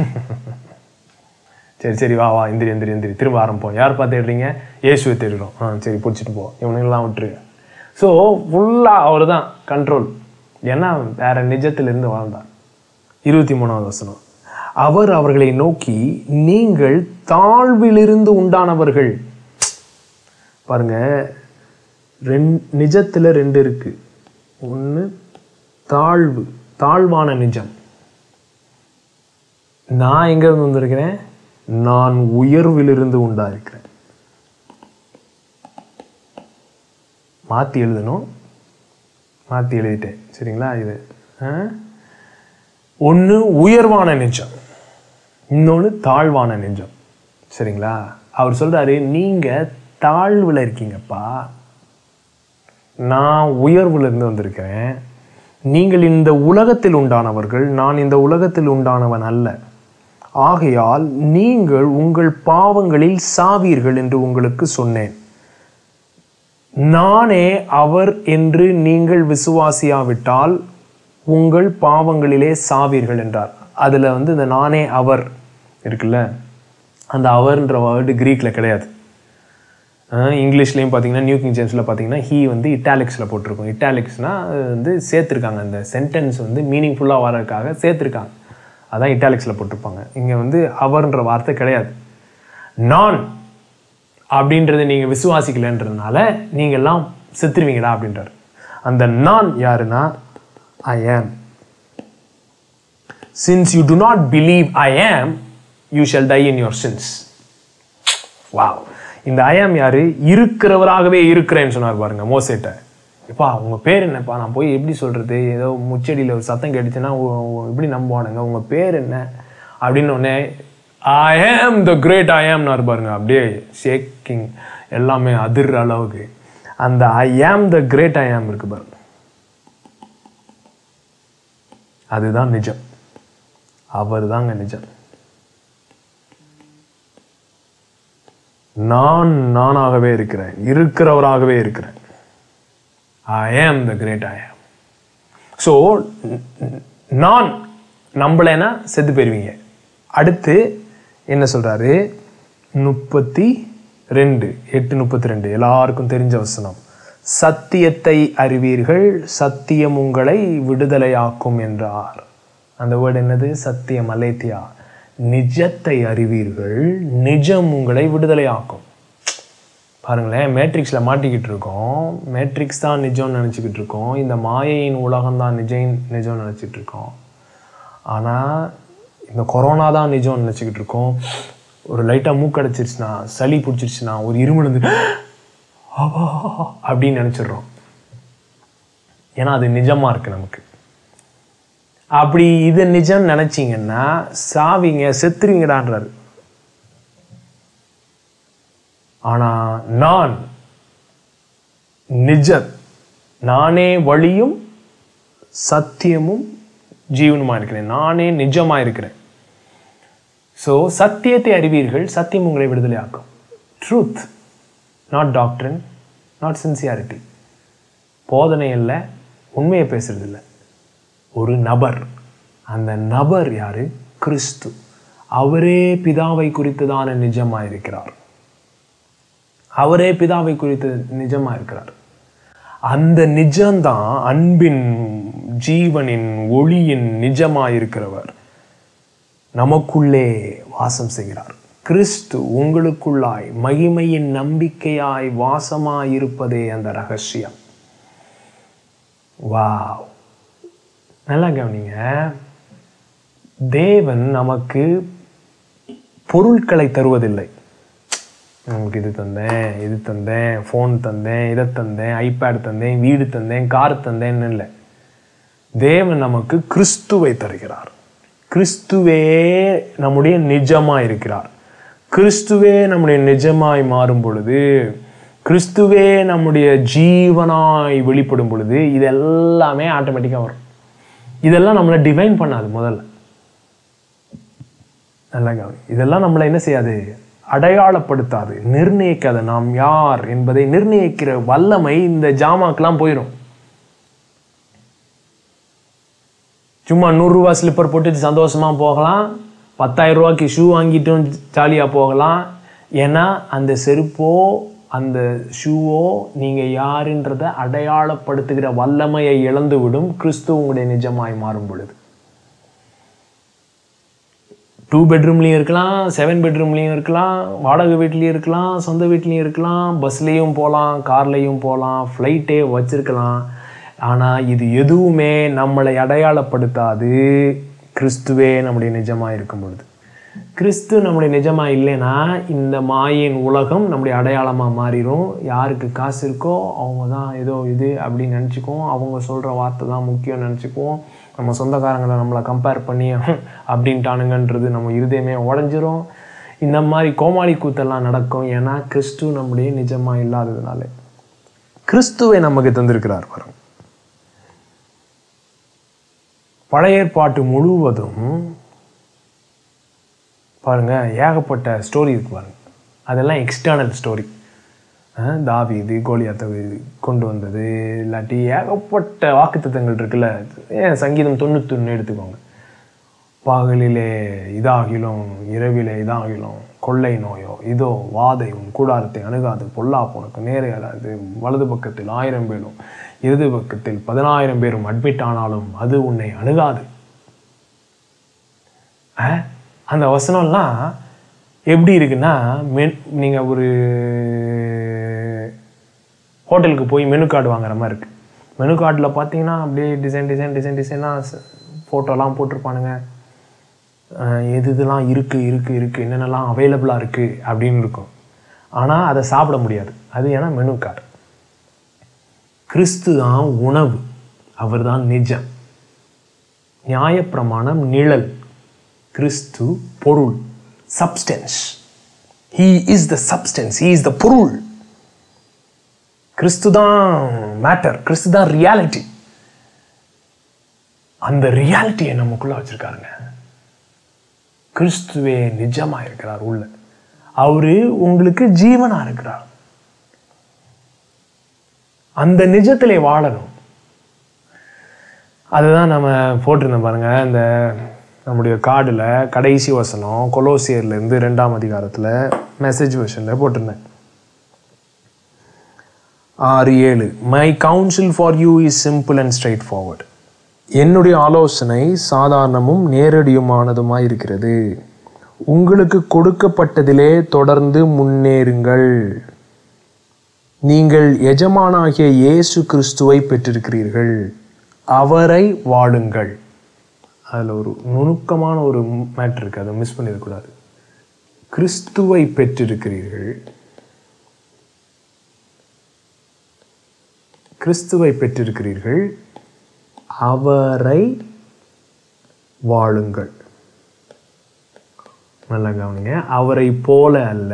சரி வா எந்திரி திரும்ப ஆரம்பிப்போம். யார் பார்த்து தேடுறீங்க? இயேசுவை தேடுறோம். சரி பிடிச்சிட்டு போ, இவனுங்கெல்லாம் விட்டுரு. ஸோ ஃபுல்லாக அவர் தான் கண்ட்ரோல். ஏன்னா வேற நிஜத்திலிருந்து வாழ்ந்தார். 23வது வசனம். அவர் அவர்களை நோக்கி, நீங்கள் தாழ்விலிருந்து உண்டானவர்கள். பாருங்க, நிஜத்துல 2 இருக்கு. ஒன்று தாழ்வு, தாழ்வான நிஜம். நான் எங்க இருந்து வந்திருக்கிறேன்? நான் உயர்விலிருந்து உண்டாயிருக்கிறேன். மாற்றி எழுதணும், மாற்றி எழுதிட்டேன். சரிங்களா? இது ஒன்று உயர்வான நெஞ்சம், இன்னொன்று தாழ்வான நெஞ்சம். சரிங்களா? அவர் சொல்றாரு, நீங்க தாழ்வில் இருக்கீங்கப்பா, நான் உயர்வுல இருந்து வந்திருக்கிறேன். நீங்கள் இந்த உலகத்தில் உண்டானவர்கள், நான் இந்த உலகத்தில் உண்டானவன் அல்ல. ஆகையால் நீங்கள் உங்கள் பாவங்களில் சாவீர்கள் என்று உங்களுக்கு சொன்னேன். நானே அவர் என்று நீங்கள் விசுவாசியாவிட்டால் உங்கள் பாவங்களிலே சாவீர்கள் என்றார். அதில் இந்த நானே அவர் இருக்குல்ல, அந்த அவர்ன்ற வேர்டு கிரீக்கில் கிடையாது. இங்கிலீஷ்லேயும் பார்த்தீங்கன்னா, நியூ கிங் ஜேம்ஸில் பார்த்தீங்கன்னா ஹீ இட்டாலிக்ஸில் போட்டிருக்கும். இட்டாலிக்ஸ்னால் சேர்த்துருக்காங்க, அந்த சென்டென்ஸ் மீனிங்ஃபுல்லாக வரதுக்காக சேர்த்துருக்காங்க. அதான் இட்டாலிக்ஸில் போட்டிருப்பாங்க. இங்கே அவர்ன்ற வார்த்தை கிடையாது. நான் அப்படின்றத நீங்கள் விசுவாசிக்கலன்றதுனால நீங்கள்லாம் செத்துருவீங்களா அப்படின்றார். அந்த நான் யாருன்னா, I am. Since you do not believe I am, you shall die in your sins. Wow. இந்த I am யாரு? இருக்கிறவராகவே இருக்கிறேன்னு சொன்னார் பாருங்க மோசேட்ட. எப்பா உங்கள் பேர் என்னப்பா? நான் போய் எப்படி சொல்கிறது? ஏதோ முச்செடியில் ஒரு சத்தம் கேட்டுச்சுன்னா எப்படி நம்புவானுங்க? உங்கள் பேர் என்ன அப்படின்னு ஒன்னே I am the great I am நார் பாருங்க. அப்படியே ஷேக்கிங், எல்லாமே அதிர்ற அளவுக்கு அந்த I am the great I am இருக்கு பாருங்க. அதுதான் நிஜம். அவர் தாங்க நிஜம். நான் நானாகவே இருக்கிறேன், இருக்கிறவராகவே இருக்கிறேன். I am the great I am. So நான் நம்பலைன்னா செத்து போயிருவீங்க. அடுத்து என்ன சொல்றாரு? 32:8-32 எல்லாருக்கும் தெரிஞ்ச வசனம். சத்தியத்தை அறிவீர்கள், சத்தியம் உங்களை விடுதலையாக்கும் என்றார். அந்த வேர்டு என்னது? சத்தியம், அலேத்தியா. நிஜத்தை அறிவீர்கள், நிஜம் உங்களை விடுதலையாக்கும். பாருங்களேன், மேட்ரிக்ஸில் மாட்டிக்கிட்டு இருக்கோம். மேட்ரிக்ஸ் தான் நிஜம்னு நினச்சிக்கிட்டு இருக்கோம். இந்த மாயையின் உலகம் தான் நிஜம்னு நினச்சிட்டு இருக்கோம். ஆனால் இந்த கொரோனா தான் நிஜம்னு நினச்சிக்கிட்டு இருக்கோம். ஒரு லைட்டாக மூக்கடைச்சிருச்சுன்னா, சளி பிடிச்சிருச்சுன்னா, ஒரு இருமல் அப்படின்னு நினச்சிடுறோம். ஏன்னா அது நிஜமாக இருக்குது நமக்கு. அப்படி இது நிஜம் நினச்சிங்கன்னா சாவிங்க, செத்துருவீங்கடான்றாரு. ஆனால் நான் நிஜம், நானே வழியும் சத்தியமும் ஜீவனுமா இருக்கிறேன், நானே நிஜமாக இருக்கிறேன். ஸோ சத்தியத்தை அறிவீர்கள், சத்தியம் உங்களை விடுதலை ஆக்கும். Truth, not doctrine, not sincerity. போதனை இல்லை, உண்மையை பேசுறது இல்லை. ஒரு நபர், அந்த நபர் யாரு? கிறிஸ்து. அவரே பிதாவை குறித்துதான நிஜமாக இருக்கிறார். அவரே பிதாவை குறித்து நிஜமாக இருக்கிறார். அந்த நிஜம்தான் அன்பின், ஜீவனின், ஒளியின் நிஜமாக இருக்கிறவர் நமக்குள்ளே வாசம் செய்கிறார். கிறிஸ்து உங்களுக்குள்ளாய் மகிமையின் நம்பிக்கையாய் வாசமாயிருப்பதே அந்த ரகசியம். வாவ், நல்லா கவனிங்க. தேவன் நமக்கு பொருட்களை தருவதில்லை. நமக்கு இது தந்தேன், இது தந்தேன், ஃபோன் தந்தேன், இதை தந்தேன், ஐபேட் தந்தேன், வீடு தந்தேன், கார் தந்தேன்னு இல்லை. தேவன் நமக்கு கிறிஸ்துவை தருகிறார். கிறிஸ்துவே நம்முடைய நிஜமாய் இருக்கிறார். கிறிஸ்துவே நம்முடைய நிஜமாய் மாறும் பொழுது, கிறிஸ்துவே நம்முடைய ஜீவனாய் வெளிப்படும் பொழுது, இது எல்லாமே ஆட்டோமேட்டிக்காக வரும். இதெல்லாம் நம்மளை டிவைன் பண்ணாது. முதல்ல நல்லா கவனி, இதெல்லாம் நம்மளை என்ன செய்யாது? அடையாளப்படுத்தாது, நிர்ணயிக்காது. நாம் யார் என்பதை நிர்ணயிக்கிற வல்லமை இந்த ஜாமாக்கெல்லாம் போயிடும். சும்மா 100 ரூபா ஸ்லிப்பர் போட்டுட்டு சந்தோஷமா போகலாம், 10,000 ரூபாய்க்கு ஷூ வாங்கிட்டும் ஜாலியாக போகலாம். ஏன்னா அந்த செருப்போ அந்த ஷூவோ நீங்கள் யாருன்றதை அடையாளப்படுத்துகிற வல்லமையை இழந்து விடும் கிறிஸ்து உங்களுடைய நிஜமாய் மாறும் பொழுது. 2 பெட்ரூம்லேயும் இருக்கலாம், 7 பெட்ரூம்லேயும் இருக்கலாம், வாடகை வீட்லேயும் இருக்கலாம், சொந்த வீட்லேயும் இருக்கலாம், பஸ்லேயும் போகலாம், கார்லேயும் போகலாம், ஃப்ளைட்டே வச்சுருக்கலாம். ஆனால் இது எதுவுமே நம்மளை அடையாளப்படுத்தாது கிறிஸ்துவே நம்முடைய நிஜமாக இருக்கும் பொழுது. கிறிஸ்து நம்முடைய நிஜமாக இல்லைன்னா இந்த மாயின் உலகம் நம்முடைய அடையாளமாக மாறிடும். யாருக்கு காசு இருக்கோ அவங்க தான் ஏதோ இது அப்படின்னு நினச்சிக்குவோம். அவங்க சொல்கிற வார்த்தை தான் முக்கியம்னு நினச்சிக்குவோம். நம்ம சொந்தக்காரங்களை நம்மளை கம்பேர் பண்ணி அப்படின்ட்டானுங்கன்றது நம்ம இருதயமே உடஞ்சிரும். இந்த மாதிரி கோமாளி கூத்தெல்லாம் நடக்கும். ஏன்னா கிறிஸ்து நம்முடைய நிஜமாக இல்லாததுனால. கிறிஸ்துவை நமக்கு தந்திருக்கிறார் பாருங்க. பழைய ஏற்பாட்டு முழுவதும் பாருங்கள் ஏகப்பட்ட ஸ்டோரி இருக்கு பாருங்கள். அதெல்லாம் எக்ஸ்டர்னல் ஸ்டோரி. தாவீது கோலியாத்தை கொண்டு வந்தது, இல்லாட்டி ஏகப்பட்ட வாக்குத்தத்தங்கள் இருக்குல்ல. ஏன் சங்கீதம் 91 எடுத்துக்கோங்க. பகலிலே இதாகிலும் இரவிலே இதாகிலும் கொள்ளை நோயோ இதோ வாதை உன் கூடாரத்தை அணுகாது, பொல்லாப்பு உனக்கு நேரே அல்லாது, வலது பக்கத்தில் 1000 பேரும் இடது பக்கத்தில் 10,000 பேரும் அட்மிட் ஆனாலும் அது உன்னை அணுகாது. அந்த வசனம்லாம் எப்படி இருக்குன்னா, நீங்கள் ஒரு ஹோட்டலுக்கு போய் மெனு கார்டு வாங்குற மாதிரி இருக்குது. மெனு கார்டில் பார்த்தீங்கன்னா அப்படியே டிசைனாக ஃபோட்டோலாம் போட்டிருப்பானுங்க. இதெல்லாம் இருக்குது என்னென்னலாம் அவைலபிளாக இருக்குது அப்படின்னு இருக்கும். ஆனால் அதை சாப்பிட முடியாது. அது ஏன்னா மெனு கார்டு. கிறிஸ்து தான் உணவு, அவர் தான் நிஜம். நியாயப்பிரமாணம் நிழல், கிறிஸ்து பொருள், substance. He is the substance, he is the பொருள். கிறிஸ்து தான் மேட்டர், கிறிஸ்து தான் ரியாலிட்டி. அந்த ரியாலிட்டியை நமக்குள்ள வச்சிருக்காருங்க. கிறிஸ்துவே நிஜமா இருக்கிறார் உள்ள. அவரு உங்களுக்கு ஜீவனா இருக்கிறார். அந்த நிஜத்திலே வாழணும். அதுதான் நம்ம போட்டிருந்தோம் பாருங்க. இந்த நம்முடைய கார்டில் கடைசி வசனம் கொலோசியர்லேருந்து 2ஆம் அதிகாரத்தில் மெசேஜ் வெர்ஷனில் போட்டிருந்தேன். 6:7 my counsel for you is simple and straightforward. என்னுடைய ஆலோசனை சாதாரணமும் நேரடியுமானதுமாய் இருக்கிறது. உங்களுக்கு கொடுக்கப்பட்டதிலே தொடர்ந்து முன்னேறுங்கள். நீங்கள் எஜமானாகிய இயேசு கிறிஸ்துவை பெற்றிருக்கிறீர்கள், அவரை வாழுங்கள். அதில் ஒரு நுணுக்கமான ஒரு மேட்ரு இருக்குது, அதை மிஸ் பண்ணிடக்கூடாது. கிறிஸ்துவை பெற்றிருக்கிறீர்கள், கிறிஸ்துவை பெற்றிருக்கிறீர்கள், அவரை வாழுங்கள். நல்லா கவனிங்க. அவரை போல அல்ல,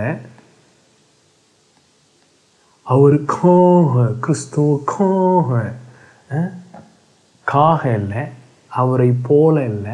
அவருக்காக, கிறிஸ்துவுக்காக, காக இல்லை, அவரை போல இல்லை,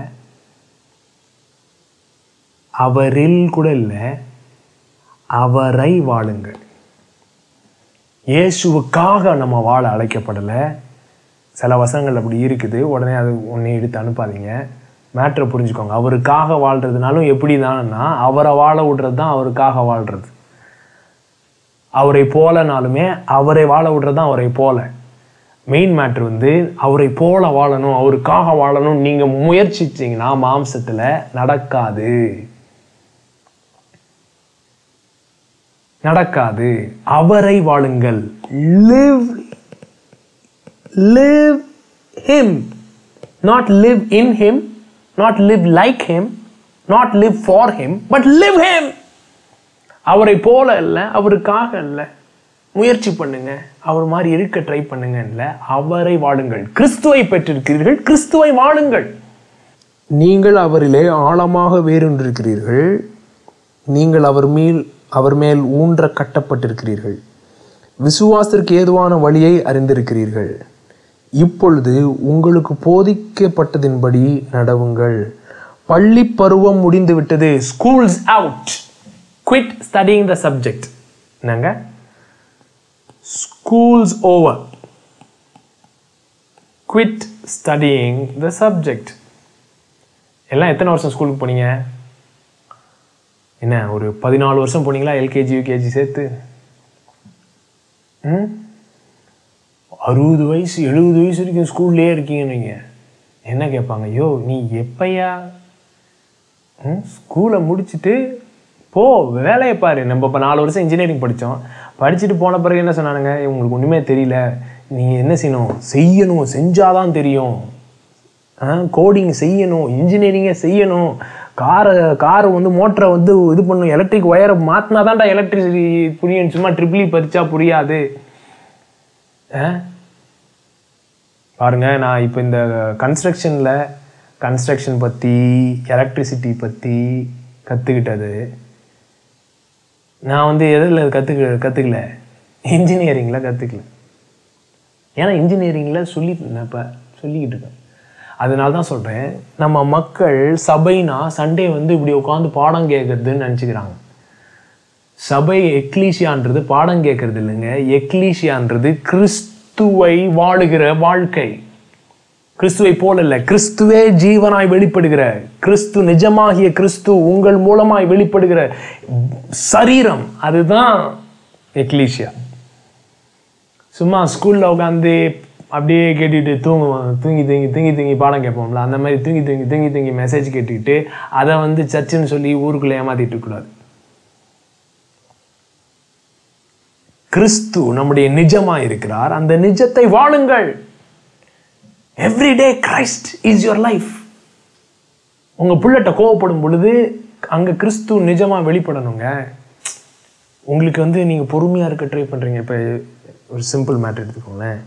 அவரில் கூட இல்லை, அவரை வாழுங்கள். இயேசுவுக்காக நம்ம வாழ அழைக்கப்படலை. சில வசனங்கள் அப்படி இருக்குது, உடனே அது ஒன்றே எடுத்து அனுப்பாதீங்க. மேட்ரை புரிஞ்சுக்கோங்க. அவருக்காக வாழ்கிறதுனாலும் எப்படி தானன்னா அவரை வாழ விடுறது தான் அவருக்காக வாழ்கிறது. அவரை போலனாலுமே அவரை வாழ விடுறது தான் அவரை போல. மெயின் மேட்ரு அவரை போல வாழணும், அவருக்காக வாழணும் நீங்கள் முயற்சிச்சிங்கன்னா மாம்சத்தில் நடக்காது, நடக்காது. அவரை வாழுங்கள். live him, not live in him, not live like him, not live for him, but live him. அவரை போல இல்லை, அவருக்காக இல்லை, முயற்சி பண்ணுங்க, அவர் மாதிரி இருக்க ட்ரை பண்ணுங்க இல்லை, அவரை வாழுங்கள். கிறிஸ்துவை பெற்றிருக்கிறீர்கள், கிறிஸ்துவை வாழுங்கள். நீங்கள் அவரிலே ஆழமாக வேரூன்றிருக்கிறீர்கள், நீங்கள் அவர் மேல் ஊன்ற கட்டப்பட்டிருக்கிறீர்கள், விசுவாசத்திற்கு ஏதுவான வழியை அறிந்திருக்கிறீர்கள். இப்பொழுது உங்களுக்கு போதிக்கப்பட்டதின்படி நடவுங்கள். பள்ளி பருவம் முடிந்து விட்டது. School's out. Quit studying the subject. என்னங்க? School's over. Quit studying the subject. எல்லாம் எத்தனை வருஷம் ஸ்கூலுக்கு போனீங்க? என்ன ஒரு 14 வருஷம் போனீங்களா? எல்கேஜி யூகேஜி சேர்த்து 60 வயசு 70 வயசு வரைக்கும் ஸ்கூல்லே இருக்கீங்க. நீங்கள் என்ன கேட்பாங்க? ஐயோ நீ எப்பையா ஸ்கூலை முடிச்சுட்டு போ வேலையை பாரு. நம்ம இப்போ 4 வருஷம் இன்ஜினியரிங் படித்தோம். படிச்சுட்டு போன பிறகு என்ன சொன்னானுங்க, உங்களுக்கு ஒன்றுமே தெரியல, நீங்கள் என்ன செய்யணும், செஞ்சாதான் தெரியும், கோடிங் செய்யணும், இன்ஜினியரிங்கை செய்யணும், காரை வந்து மோட்டரை வந்து இது பண்ணும், எலக்ட்ரிக் ஒயரை மாற்றினா தான்டா எலக்ட்ரிசிட்டி புரியும், சும்மா ட்ரிபிளி பறிச்சா புரியாது. பாருங்க, நான் இப்போ இந்த கன்ஸ்ட்ரக்ஷன் பற்றி எலக்ட்ரிசிட்டி பற்றி கற்றுக்கிட்டது நான் வந்து எதில் கற்றுக்கல, இன்ஜினியரிங்கில் கற்றுக்கல. ஏன்னா இன்ஜினியரிங்கில் சொல்லிக்கிட்டு இருக்கேன். அதனால தான் சொல்கிறேன், நம்ம மக்கள் சபைனா சண்டே வந்து இப்படி உட்காந்து பாடம் கேட்கறதுன்னு நினச்சிக்கிறாங்க. சபை எக்லீசியான்றது பாடம் கேட்கறது இல்லைங்க. எக்லீசியான்றது கிறிஸ்துவை வாழுகிற வாழ்க்கை. கிறிஸ்துவை போல இல்லை, கிறிஸ்துவே ஜீவனாய் வெளிப்படுகிற, கிறிஸ்து நிஜமாகிய கிறிஸ்து உங்கள் மூலமாய் வெளிப்படுகிற சரீரம், அதுதான் எக்லீசியா. சும்மா ஸ்கூலில் உட்காந்து அப்படியே கேட்டுக்கிட்டு தூங்கி பாடம் கேட்போம்ல, அந்த மாதிரி தூங்கி மெசேஜ் கேட்டுக்கிட்டு அதை வந்து சர்ச்சுன்னு சொல்லி ஊருக்குள்ளே ஏமாத்திட்டு இருக்கக்கூடாது. கிறிஸ்து நம்முடைய நிஜமாக இருக்கிறார், அந்த நிஜத்தை வாழுங்கள். Everyday Christ is your life. உங்கள் பிள்ளைகிட்ட கோவப்படும் பொழுது அங்கே கிறிஸ்து நிஜமாக வெளிப்படணுங்க. உங்களுக்கு வந்து நீங்கள் பொறுமையாக இருக்க ட்ரை பண்ணுறீங்க. இப்போ ஒரு சிம்பிள் மேட்டர் எடுத்துக்கோங்களேன்.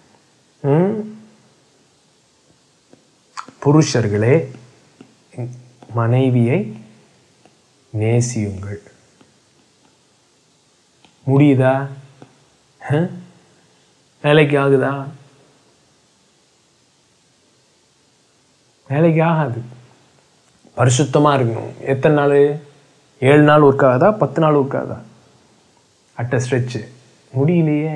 புருஷர்களே மனைவியை நேசியுங்கள். முடியுதா? வேலைக்கு ஆகுதா? வேலைக்கு ஆகாது. பரிசுத்தமாக இருக்கணும். எத்தனை நாள்? 7 நாள் ஒர்க் ஆகுதா? 10 நாள் ஒர்க் ஆகுதா? அட்ட ஸ்ட்ரெச்சு முடியலையே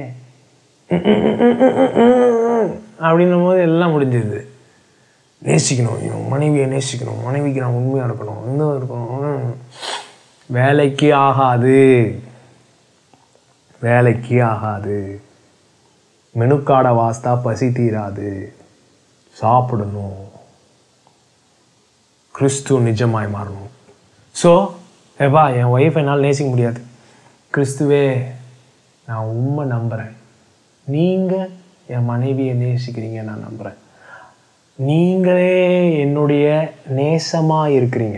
அப்படின்னும் போது எல்லாம் முடிஞ்சிருது. நேசிக்கணும், மனைவியை நேசிக்கணும், மனைவிக்கு நான் உண்மையாக இருக்கணும், இன்னும் இருக்கணும். வேலைக்கு ஆகாது, வேலைக்கு ஆகாது. மெனுக்காடை வாஸ்தா பசி தீராது. சாப்பிடணும், கிறிஸ்து நிஜமாய் மாறணும். ஸோ என் ஒய்ஃப் என்னால் நேசிக்க முடியாது. கிறிஸ்துவே, நான் உண்மை நம்புகிறேன், நீங்கள் என் மனைவியை நேசிக்கிறீங்க, நான் நம்புகிறேன். நீங்களே என்னுடைய நேசமாக இருக்கிறீங்க,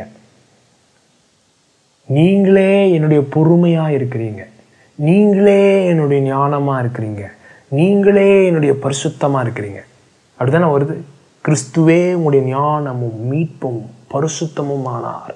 நீங்களே என்னுடைய பொறுமையாக இருக்கிறீங்க, நீங்களே என்னுடைய ஞானமாக இருக்கிறீங்க, நீங்களே என்னுடைய பரிசுத்தமாக இருக்கிறீங்க. அப்படிதானே வருது. கிறிஸ்துவே உங்களுடைய ஞானமும் மீட்பும் பரிசுத்தமும் ஆனார்.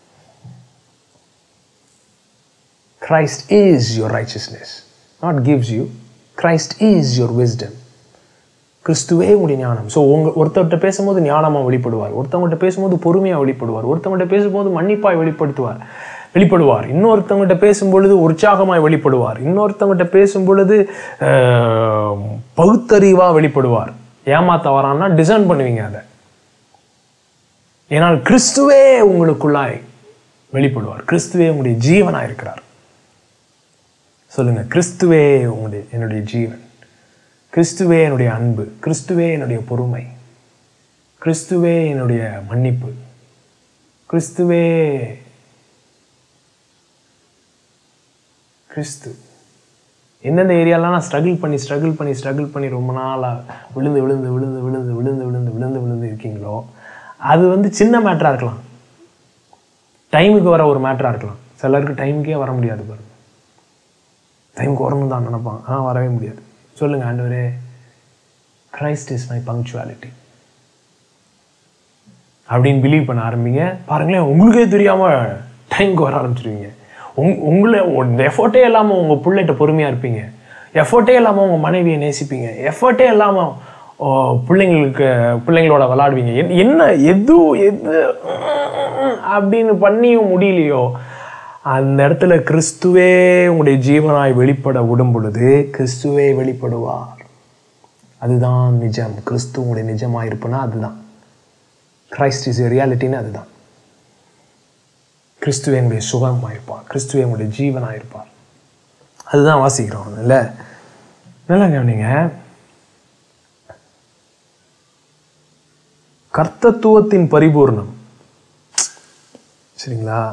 Christ is your righteousness, not gives you. Christ is your wisdom. கிறிஸ்துவே உங்களுடைய ஞானம். ஸோ ஒருத்தர்கிட்ட பேசும்போது ஞானமாக வெளிப்படுவார், ஒருத்தவங்கள்ட்ட பேசும்போது பொறுமையாக வெளிப்படுவார், ஒருத்தவங்கள்ட்ட பேசும்போது மன்னிப்பாய் வெளிப்படுவார், இன்னொருத்தவங்கள்ட்ட பேசும்பொழுது உற்சாகமாய் வெளிப்படுவார், இன்னொருத்தவங்கள்ட்ட பேசும்பொழுது பகுத்தறிவாக வெளிப்படுவார். ஏமாத்த வரான்னா டிசைன் பண்ணுவீங்க அதை. ஏன்னால் கிறிஸ்துவே உங்களுக்குள்ளாய் வெளிப்படுவார். கிறிஸ்துவே உங்களுடைய ஜீவனாக இருக்கிறார். சொல்லுங்க, கிறிஸ்துவே என்னுடைய ஜீவன், கிறிஸ்துவே என்னுடைய அன்பு, கிறிஸ்துவே என்னுடைய பொறுமை, கிறிஸ்துவே என்னுடைய மன்னிப்பு, கிறிஸ்துவே கிறிஸ்து. எந்தெந்த ஏரியாலாம் நான் ஸ்ட்ரகிள் பண்ணி ரொம்ப நாளாக விழுந்து இருக்கீங்களோ, அது வந்து சின்ன மேட்டராக இருக்கலாம், டைமுக்கு வர ஒரு மேட்டராக இருக்கலாம். சிலருக்கு டைமுக்கே வர முடியாது. பாருங்க, டைமுக்கு வரணும் தான் நினைப்பான், ஆனால் வரவே முடியாது. சொல்லுங்கள், ஆண்டவரே, கிரைஸ்ட் இஸ் மை பங்க்சுவாலிட்டி அப்படின்னு பிலீவ் பண்ண ஆரம்பிங்க. பாருங்களேன், உங்களுக்கே தெரியாமல் டைமுக்கு வர ஆரம்பிச்சிருவீங்க. உங்களை எஃபோர்ட்டே இல்லாமல் உங்கள் பிள்ளைகிட்ட பொறுமையாக இருப்பீங்க, எஃபோர்ட்டே இல்லாமல் உங்கள் மனைவியை நேசிப்பீங்க, எஃபோர்ட்டே இல்லாமல் பிள்ளைங்களோட விளாடுவீங்க. எது அப்படின்னு பண்ணியும் முடியலையோ, அந்த இடத்துல கிறிஸ்துவே உங்களுடைய ஜீவனாய் வெளிப்பட விடும் பொழுது கிறிஸ்துவே வெளிப்படுவார். அதுதான் நிஜம். கிறிஸ்து உங்களுடைய நிஜமாக இருப்புனா அதுதான். கிரைஸ்ட் இஸ் ரியாலிட்டின்னு அதுதான். கிறிஸ்துவே எங்களுடைய சுகமாக இருப்பார், கிறிஸ்துவே எங்களுடைய ஜீவனாக இருப்பார். அதுதான் வாசிக்கிறோம் இல்லை? நல்லா கவனிங்க. கர்த்தத்துவத்தின் பரிபூர்ணம். சரிங்களா?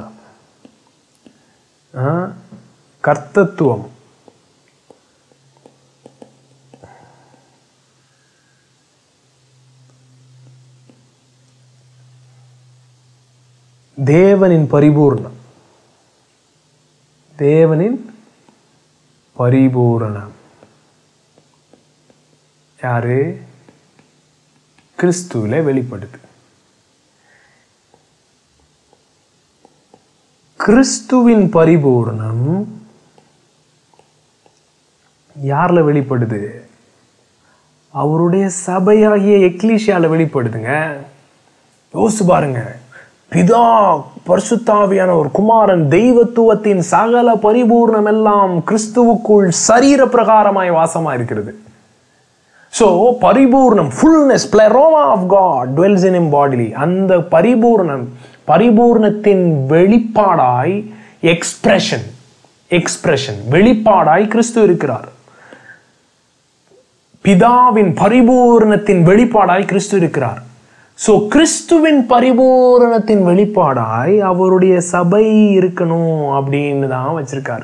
கர்த்தத்துவம், தேவனின் பரிபூர்ணம், தேவனின் பரிபூரணம் யாரு? கிறிஸ்துவிலே வெளிப்படுது. கிறிஸ்துவின் பரிபூரணம் யார்ல வெளிப்படுது? அவருடைய சபையாகிய எக்லீசியால வெளிப்படுதுங்க. யோசிச்சு பாருங்க. பிதா, பரிசுத்தாவியான ஒரு குமாரன், தெய்வத்துவத்தின் சகல பரிபூர்ணம் எல்லாம் கிறிஸ்துவுக்குள் சரீர பிரகாரமாய் வாசமா இருக்கிறது. So பரிபூர்ணம், fullness, pleroma of God dwells in him bodily. அந்த பரிபூர்ணத்தின் வெளிப்பாடாய் எக்ஸ்பிரஷன் வெளிப்பாடாய் கிறிஸ்து இருக்கிறார். பிதாவின் பரிபூர்ணத்தின் வெளிப்பாடாய் கிறிஸ்து இருக்கிறார். சோ கிறிஸ்துவின் பரிபூரணத்தின் வெளிப்பாடாய் அவருடைய சபை இருக்கணும் அப்படின்னு தான் வச்சிருக்காரு.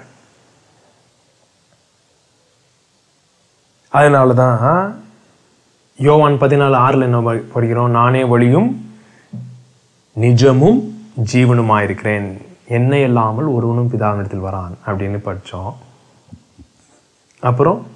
அதனாலதான் யோவான் 14:6 என்ன படிக்கிறோம்? நானே வழியும் நிஜமும் ஜீவனுமாயிருக்கிறேன், என்னை இல்லாமல் ஒருவனும் பிதாவினிடத்தில் வரான் அப்படின்னு படித்தோம். அப்புறம்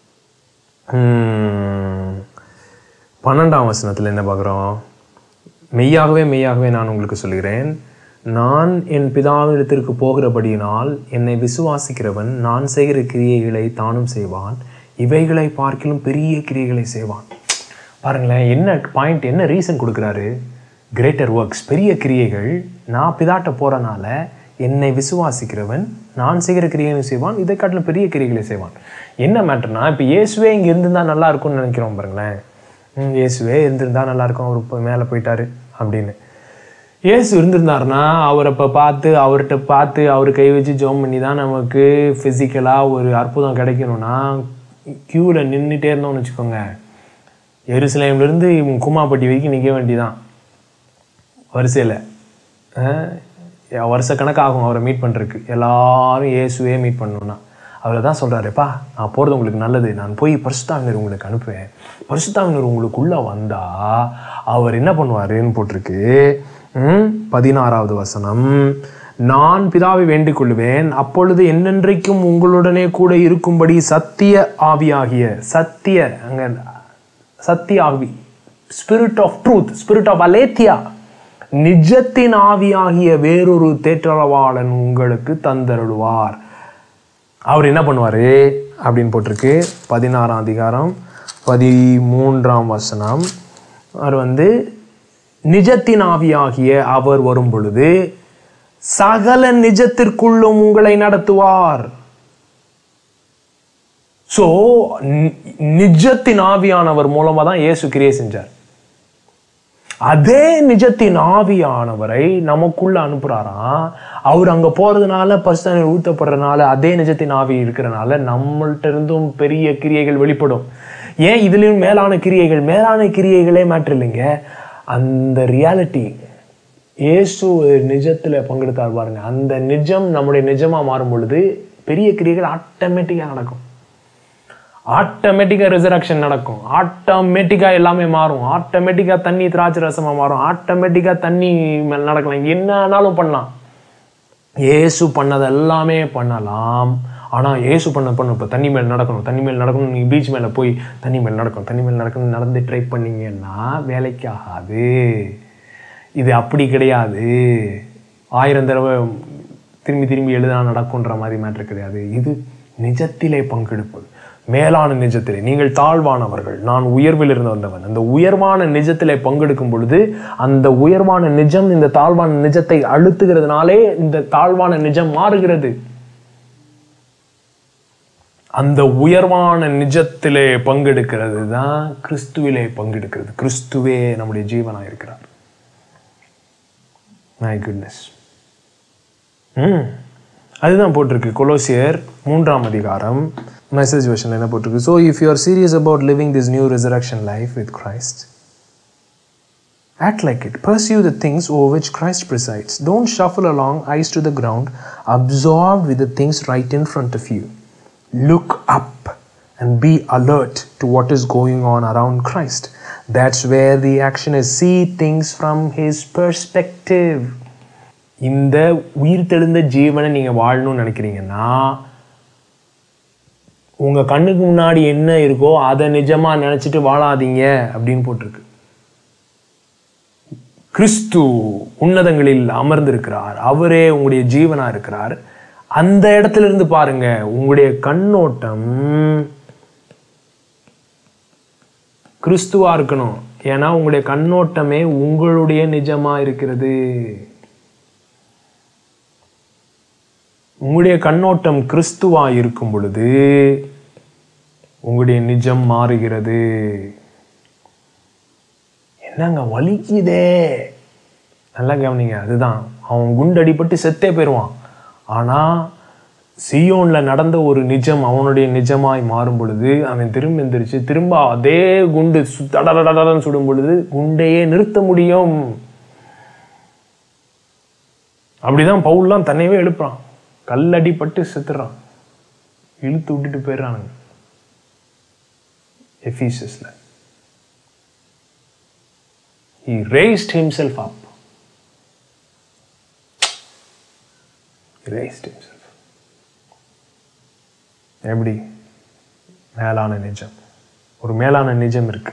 12ஆம் வசனத்தில் என்ன பார்க்குறோம்? மெய்யாகவே மெய்யாகவே நான் உங்களுக்கு சொல்கிறேன், நான் என் பிதாவினிடத்திற்கு போகிறபடியினால் என்னை விசுவாசிக்கிறவன் நான் செய்கிற கிரியைகளை தானும் செய்வான், இவைகளை பார்க்கிலும் பெரிய கிரியைகளை செய்வான். பாருங்களேன், என்ன பாயிண்ட், என்ன ரீசன் கொடுக்குறாரு? கிரேட்டர் ஒர்க்ஸ், பெரிய கிரியைகள். நான் பிதாட்ட போகிறனால என்னை விசுவாசிக்கிறவன் நான் செய்கிற கிரியைகளை செய்வான், இதை காட்டிலும் பெரிய கிரியைகளை செய்வான். என்ன மேட்டர்னா, இப்போ இயேசுவே இங்கே இருந்திருந்தா நல்லா இருக்கும்னு நினைக்கிறோம் பாருங்களேன். இயேசுவே இருந்திருந்தா நல்லா இருக்கும், அவர் மேலே போயிட்டாரு அப்படின்னு. இயேசு இருந்திருந்தாருன்னா அவரை இப்போ அவர்கிட்ட பார்த்து அவர் கை வச்சு ஜெபம் பண்ணி தான் நமக்கு ஃபிசிக்கலாக ஒரு அற்புதம் கிடைக்கணும்னா க்யூவில் நின்றுட்டே இருந்தோம்னு வச்சுக்கோங்க. எருசலேம்லேருந்து குமாப்பட்டி வரைக்கும் நிற்க வேண்டிதான் வரிசையில். வருஷக்கணக்காகும் அவரை மீட் பண்ணுறதுக்கு. எல்லாரும் இயேசுவே மீட் பண்ணணுன்னா அவரை தான் சொல்கிறாருப்பா, நான் போகிறது உங்களுக்கு நல்லது, நான் போய் பரிசுத்தாவினர் உங்களுக்கு அனுப்புவேன், பரிசுத்தாவினர் உங்களுக்குள்ளே வந்தால் அவர் என்ன பண்ணுவாருன்னு போட்டிருக்கு. 16வது வசனம், நான் பிதாவை வேண்டிக் கொள்ளுவேன், அப்பொழுது என்னென்றைக்கும் உங்களுடனே கூட இருக்கும்படி சத்திய ஆவி, spirit of truth, spirit of aletheia, நிஜத்தின் ஆவியாகிய வேறொரு தேற்றரவாளன் உங்களுக்கு தந்தருள்வார். அவர் என்ன பண்ணுவார் அப்படின்னு போட்டிருக்கு. 16ஆம் அதிகாரம் 13ஆம் வசனம், அவர் நிஜத்தின் ஆவியாகிய அவர் வரும் பொழுது சகல நிஜத்திற்குள்ளும் உங்களை நடத்துவார். சோ நிஜத்தின் ஆவியானவர் மூலமா தான் இயேசு கிரியை செஞ்சார். அதே நிஜத்தின் ஆவியானவரை நமக்குள்ள அனுப்புறாராம். அவர் அங்க போறதுனால, பரிசுத்தம் ஊத்தப்படுறதுனால, அதே நிஜத்தின் ஆவி இருக்கிறனால நம்மள்ட்ட இருந்தும் பெரிய கிரியைகள் வெளிப்படும். ஏன் இதுலயும் மேலான கிரியைகளே மேட்டர் இல்லைங்க. அந்த ரியாலிட்டி, இயேசு நிஜத்துல பங்கெடுத்தார் பாருங்க, அந்த நிஜம் நம்முடைய நிஜமா மாறும் பொழுது பெரிய கிரியைகள் ஆட்டோமேட்டிக்கா நடக்கும். ஆட்டோமேட்டிக்கா ரிசரக்ஷன் நடக்கும். ஆட்டோமேட்டிக்கா எல்லாமே மாறும். ஆட்டோமேட்டிக்கா தண்ணி திராட்சை ரசமா மாறும். ஆட்டோமேட்டிக்கா தண்ணி நடக்கலாம். என்னன்னாலும் பண்ணலாம். இயேசு பண்ணது எல்லாமே பண்ணலாம். ஆனா இயேசு பண்ண இப்போ தண்ணி மேல் நடக்கணும், நீங்க பீச் மேல போய் தண்ணி மேல் நடக்கணும் நடந்து ட்ரை பண்ணீங்கன்னா வேலைக்கு ஆகாது. இது அப்படி கிடையாது. 1000 தடவை திரும்பி எழுதா நடக்கும்ன்ற மாதிரி மேட்டர் கிடையாது. இது நிஜத்திலே பங்கெடுப்பது, மேலான நிஜத்திலே. நீங்கள் தாழ்வானவர்கள், நான் உயர்வில் இருந்து வந்தவன். அந்த உயர்வான நிஜத்திலே பங்கெடுக்கும் பொழுது அந்த உயர்வான நிஜம் இந்த தாழ்வான நிஜத்தை அழுத்துகிறதுனாலே இந்த தாழ்வான நிஜம் மாறுகிறது. அந்த உயர்வான நிஜத்திலே பங்கெடுக்கிறது தான் கிறிஸ்துவிலே பங்கெடுக்கிறது. கிறிஸ்துவே நம்முடைய ஜீவனா இருக்கிறார். My goodness. அதுதான் போட்டிருக்கு கொலோசியர் 3ஆம் அதிகாரம் மெசேஜ் வெர்ஷன்ல என்ன போட்டிருக்கு? So if you are serious about living this new resurrection life with Christ, Act like it. Pursue the things over which Christ presides. Don't shuffle along, eyes to the ground, absorbed with the things right in front of you. Look up and be alert to what is going on around Christ. That's where the action is. See things from his perspective. இந்த உயிர்த்தெழுந்த ஜீவனை நீங்கள் வாழணும்னு நினைக்கிறீங்கன்னா உங்கள் கண்ணுக்கு முன்னாடி என்ன இருக்கோ அதை நிஜமாக நினச்சிட்டு வாழாதீங்க அப்படின்னு போட்டிருக்கு. கிறிஸ்து உன்னதங்களில் அமர்ந்திருக்கிறார், அவரே உங்களுடைய ஜீவனாக இருக்கிறார். அந்த இடத்துல இருந்து பாருங்க, உங்களுடைய கண்ணோட்டம் கிறிஸ்துவா இருக்கணும். ஏன்னா உங்களுடைய கண்ணோட்டமே உங்களுடைய நிஜமா இருக்கிறது. உங்களுடைய கண்ணோட்டம் கிறிஸ்துவா இருக்கும் பொழுது உங்களுடைய நிஜம் மாறுகிறது. என்னங்க வலிக்குதே, நல்லா கவனிங்க. அதுதான், அவன் குண்டடிப்பட்டு செத்தே போயிடுவான். ஆனால் சியோனில் நடந்த ஒரு நிஜம் அவனுடைய நிஜமாய் மாறும் பொழுது அவன் திரும்ப எந்திரிச்சு திரும்ப அதே குண்டு தடன்னு சுடும் பொழுது குண்டையே நிறுத்த முடியும். அப்படிதான் பவுல்லாம் தன்னையவே எழுப்புறான். கல்லடிப்பட்டு செத்துறான், இழுத்து விட்டுட்டு போயிடுறானுங்க. எபீசஸ்ல he raised himself up. He raised himself. எப்படி? மேலான நிஜம். ஒரு மேலான நிஜம் இருக்கு.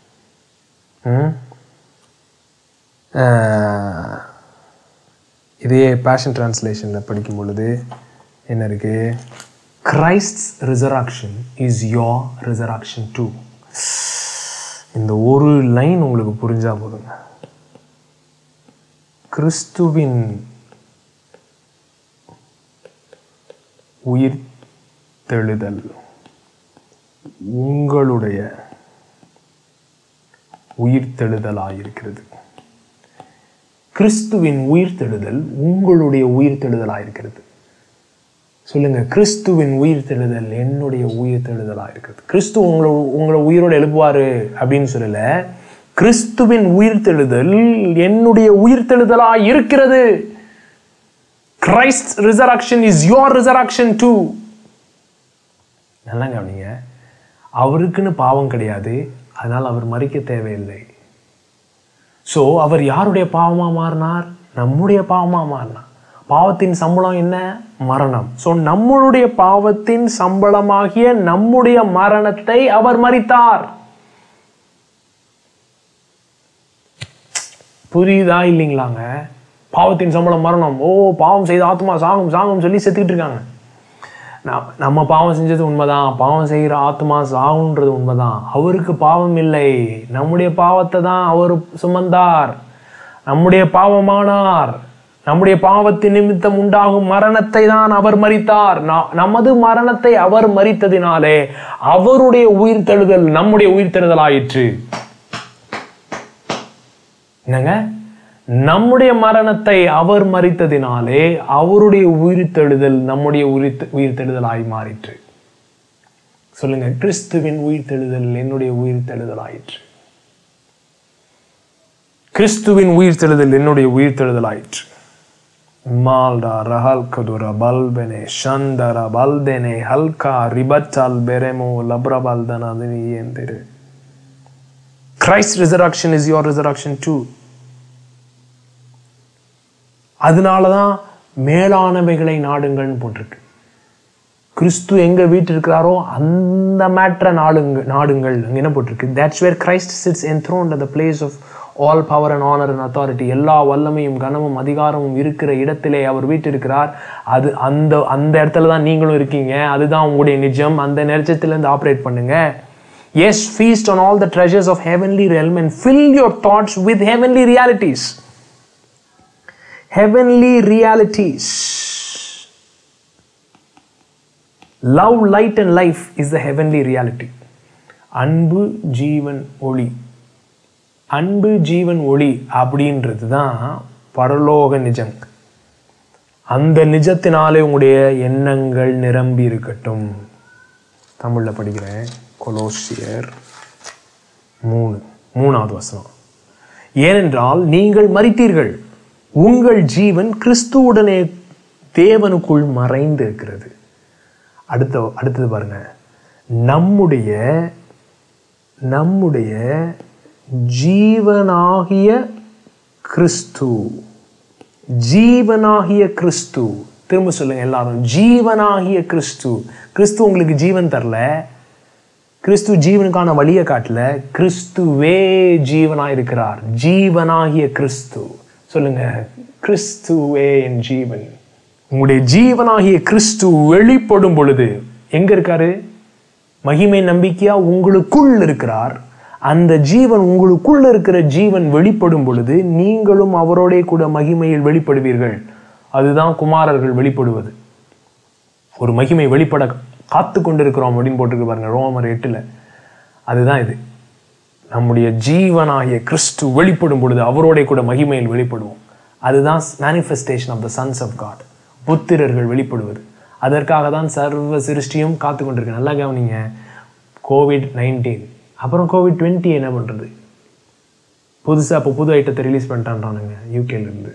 இதே பேஷன் டிரான்ஸ்லேஷன்ல படிக்கும் பொழுது என்ன இருக்கு? Christ's resurrection is your resurrection too. இந்த ஒரு லைன் உங்களுக்கு புரிஞ்சா போதுங்க. கிறிஸ்துவின் உயிர்த்தெழுதல் உங்களுடைய உயிர்த்தெழுதலாயிருக்கிறது. கிறிஸ்துவின் உயிர்த்தெழுதல் உங்களுடைய உயிர்த்தெழுதலாயிருக்கிறது. சொல்லுங்க, கிறிஸ்துவின் உயிர்த்தெழுதல் என்னுடைய உயிர்த்தெழுதலாயிருக்கிறது. கிறிஸ்து உங்களை உயிரோடு எழுப்புவாரு அப்படின்னு சொல்லல, கிறிஸ்துவின் உயிர்த்தெழுதல் என்னுடைய உயிர்த்தெழுதலாய் இருக்கிறது. Christ's resurrection is your resurrection too. நல்லா கவனிங்க. அவருக்குன்னு பாவம் கிடையாது, அதனால் அவர் மரிக்க தேவையில்லை. ஸோ அவர் யாருடைய பாவமாக மாறினார்? நம்முடைய பாவமாக மாறினார். பாவத்தின் சம்பளம் என்ன? மரணம். ஸோ நம்மளுடைய பாவத்தின் சம்பளமாகிய நம்முடைய மரணத்தை அவர் மரித்தார். புரியுதா இல்லைங்களாங்க? பாவத்தின் சம்பளம் மரணம். ஓ, பாவம் செய்த ஆத்மா சாகும் சாகும் சொல்லி செத்துக்கிட்டு இருக்காங்க. நம்ம பாவம் செஞ்சது உண்மைதான், பாவம் செய்கிற ஆத்மா சாகுன்றது உண்மைதான். அவருக்கு பாவம் இல்லை, நம்முடைய பாவத்தை தான் அவர் சுமந்தார், நம்முடைய பாவமானார். நம்முடைய பாவத்தின் நிமித்தம் உண்டாகும் மரணத்தை தான் அவர் மரித்தார். நமது மரணத்தை அவர் மரித்ததினாலே அவருடைய உயிர்த்தெழுதல் நம்முடைய உயிர்த்தெழுதல் ஆயிற்று. என்னங்க? நம்முடைய மரணத்தை அவர் மரித்ததினாலே அவருடைய உயிர்த்தெழுதல் நம்முடைய உயிர்த்தெழுதலாய் மாறிற்று. சொல்லுங்க, கிறிஸ்துவின் உயிர்த்தெழுதல் என்னுடைய உயிர்த்தெழுதல் ஆயிற்று. கிறிஸ்துவின் உயிர்த்தெழுதல் என்னுடைய உயிர்த்தெழுதல் ஆயிற்று. மால்டா ரஹல் கதுர பல்பெனே ஷந்தர பல்தெனே ஹல்கா ரிபச்சால் பெரெமோ லப்ரபல்தன அதினியேந்திரு. Christ's resurrection is your resurrection too. அதனாலதான் மேலானவைகளை நாடுங்கள்னு போட்டிருக்கு. கிறிஸ்து எங்க வீட்டு இருக்கிறாரோ அந்த மேட்டரை நாடுங்கள் அங்க என்ன போட்டிருக்கு? That's where Christ sits enthroned at the place of all power and honor and authority. எல்லா வல்லமையும் கனமும் அதிகாரமும் இருக்கிற இடத்திலே அவர் வீட்டு இருக்கிறார். அது அந்த இடத்துல தான் நீங்களும் இருக்கீங்க. அதுதான் உங்களுடைய நிஜம். அந்த நிஜத்துல இருந்து ஆப்ரேட் பண்ணுங்க. Yes, feast on all the treasures of heavenly realm and fill your thoughts with heavenly realities. Heavenly realities. Love, light and life is the heavenly reality. அன்பு ஜீவன் ஒளி. அன்பு ஜீவன் ஒளி அப்படின்றது தான் பரலோக நிஜம். அந்த நிஜத்தினாலே உங்களுடைய எண்ணங்கள் நிரம்பி இருக்கட்டும். தமிழ்ல படிக்கிறேன். கொலோசியர் 3:3 வசனம். ஏனென்றால் நீங்கள் மரித்தீர்கள், உங்கள் ஜீவன் கிறிஸ்துவுடனே தேவனுக்குள் மறைந்து இருக்கிறது. அடுத்தது பாருங்க, நம்முடைய ஜீவனாகிய கிறிஸ்து. ஜீவனாகிய கிறிஸ்து. திரும்ப சொல்லுங்க எல்லாரும், ஜீவனாகிய கிறிஸ்து. கிறிஸ்து உங்களுக்கு ஜீவன் தரல, கிறிஸ்து ஜீவனுக்கான வழியை காட்டல, கிறிஸ்துவே ஜீவனாய் இருக்கிறார். ஜீவனாகிய கிறிஸ்து. சொல்லுங்க, கிறிஸ்துவே என் ஜீவன். உங்களுடைய ஜீவனாகிய கிறிஸ்து வெளிப்படும் பொழுது எங்க இருக்காரு? மகிமை நம்பிக்கையா உங்களுக்குள் இருக்கிறார். அந்த ஜீவன், உங்களுக்குள்ள இருக்கிற ஜீவன் வெளிப்படும் பொழுது நீங்களும் அவரோட கூட மகிமையில் வெளிப்படுவீர்கள். அதுதான் குமாரர்கள் வெளிப்படுவது. ஒரு மகிமை வெளிப்பட காத்து கொண்டிருக்கிறோம் அப்படின்னு போட்டிருக்கு பாருங்க ரோமர் 8. அதுதான் இது. நம்முடைய ஜீவனாகிய கிறிஸ்து வெளிப்படும் பொழுது அவரோட கூட மகிமையில் வெளிப்படுவோம். அதுதான் manifestation of the sons of God. புத்திரர்கள் வெளிப்படுவது. அதற்காக தான் சர்வ சிருஷ்டியும் காத்து கொண்டிருக்கு. நல்லா கவனிங்க. COVID-19 அப்புறம் COVID-20 என்ன பண்றது? புதுசாக இப்போ புது ஐட்டத்தை ரிலீஸ் பண்ணிட்டான்றானுங்க யூகேலேருந்து.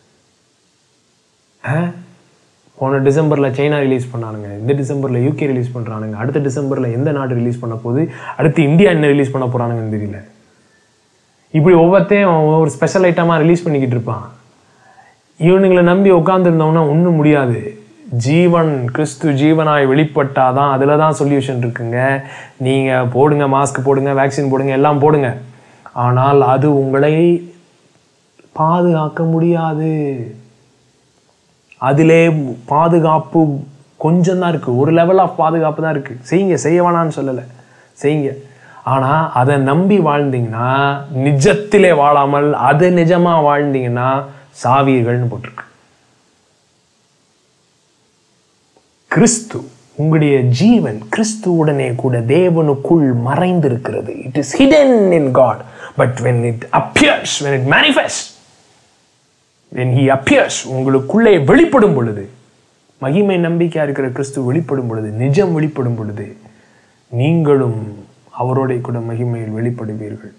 போன டிசம்பரில் சைனா ரிலீஸ் பண்ணானுங்க, இந்த டிசம்பரில் யூகே ரிலீஸ் பண்ணுறானுங்க, அடுத்த டிசம்பரில் எந்த நாடு ரிலீஸ் பண்ண போகுது, அடுத்து இந்தியா என்ன ரிலீஸ் பண்ண போகிறானுங்கன்னு தெரியல. இப்படி ஒவ்வொருத்தையும் ஒரு ஸ்பெஷல் ஐட்டமாக ரிலீஸ் பண்ணிக்கிட்டு இருப்பான். இவனுங்களை நம்பி உட்காந்துருந்தோம்னா ஒன்றும் முடியாது. ஜீவன் கிறிஸ்து ஜீவனாய் வெளிப்பட்டாதான் அதில் தான் சொல்யூஷன் இருக்குங்க. நீங்கள் போடுங்க, மாஸ்க் போடுங்க, வேக்சின் போடுங்க, எல்லாம் போடுங்க, ஆனால் அது உங்களை பாதுகாக்க முடியாது. அதிலே பாதுகாப்பு கொஞ்சம் தான் இருக்குது, ஒரு லெவல் ஆஃப் பாதுகாப்பு தான் இருக்குது. செய்யுங்க, செய்ய வேணான்னு சொல்லலை, செய்யுங்க. ஆனால் அதை நம்பி வாழ்ந்தீங்கன்னா, நிஜத்திலே வாழாமல் அதை நிஜமாக வாழ்ந்தீங்கன்னா சாவீர்கள்னு போட்டிருக்கு. கிறிஸ்து, உங்களுடைய ஜீவன் கிறிஸ்துவுடனே கூட தேவனுக்குள் மறைந்திருக்கிறது. It is hidden in God, but when it appears, when it manifests, when he appears, உங்களுக்குள்ளே வெளிப்படும் பொழுது, மகிமை நம்பிக்கையா இருக்கிற கிறிஸ்து வெளிப்படும் பொழுது, நிஜம் வெளிப்படும் பொழுது, நீங்களும் அவரோட கூட மகிமையில் வெளிப்படுவீர்கள்.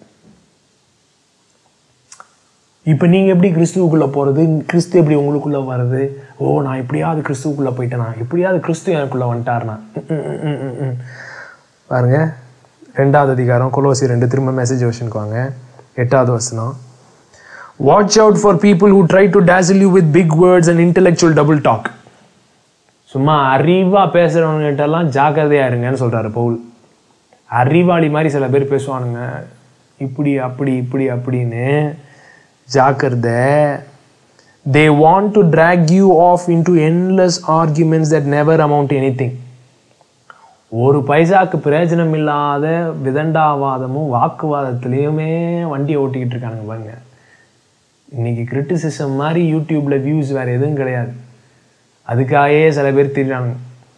இப்போ நீங்கள் எப்படி கிறிஸ்துவுக்குள்ளே போகிறது? கிறிஸ்து எப்படி உங்களுக்குள்ளே வர்றது? ஓ, நான் எப்படியாவது கிறிஸ்துவுக்குள்ளே போயிட்டேனா, எப்படியாவது கிறிஸ்து எனக்குள்ளே வந்துட்டார்னா. பாருங்க, 2வது அதிகாரம் கொலோசியர் 2, திரும்ப மெசேஜ் வெர்ஷனுக்கு வாங்க, 8வது வசனம். Watch out for people who try to dazzle you with big words and intellectual double talk. சும்மா அறிவாக பேசுகிறவங்ககிட்டலாம் ஜாக்கிரதையா இருங்கன்னு சொல்கிறாரு பவுல். அறிவாளி மாதிரி சில பேர் பேசுவானுங்க, இப்படி அப்படி இப்படி அப்படின்னு. ஜாக்கிரதை. They want to drag you off into endless arguments that never amount to anything. ஒரு பைசாக்கு பிரயோஜனம் இல்லாத விதண்டாவாதமும் வாக்குவாதத்திலையுமே வண்டியை ஓட்டிக்கிட்டு இருக்கானுங்க பாருங்க. இன்னைக்கு கிரிட்டிசிசம் மாதிரி யூடியூப்ல வியூஸ் வேற எதுவும் கிடையாது. அதுக்காகவே சில பேர் திரிறானுங்க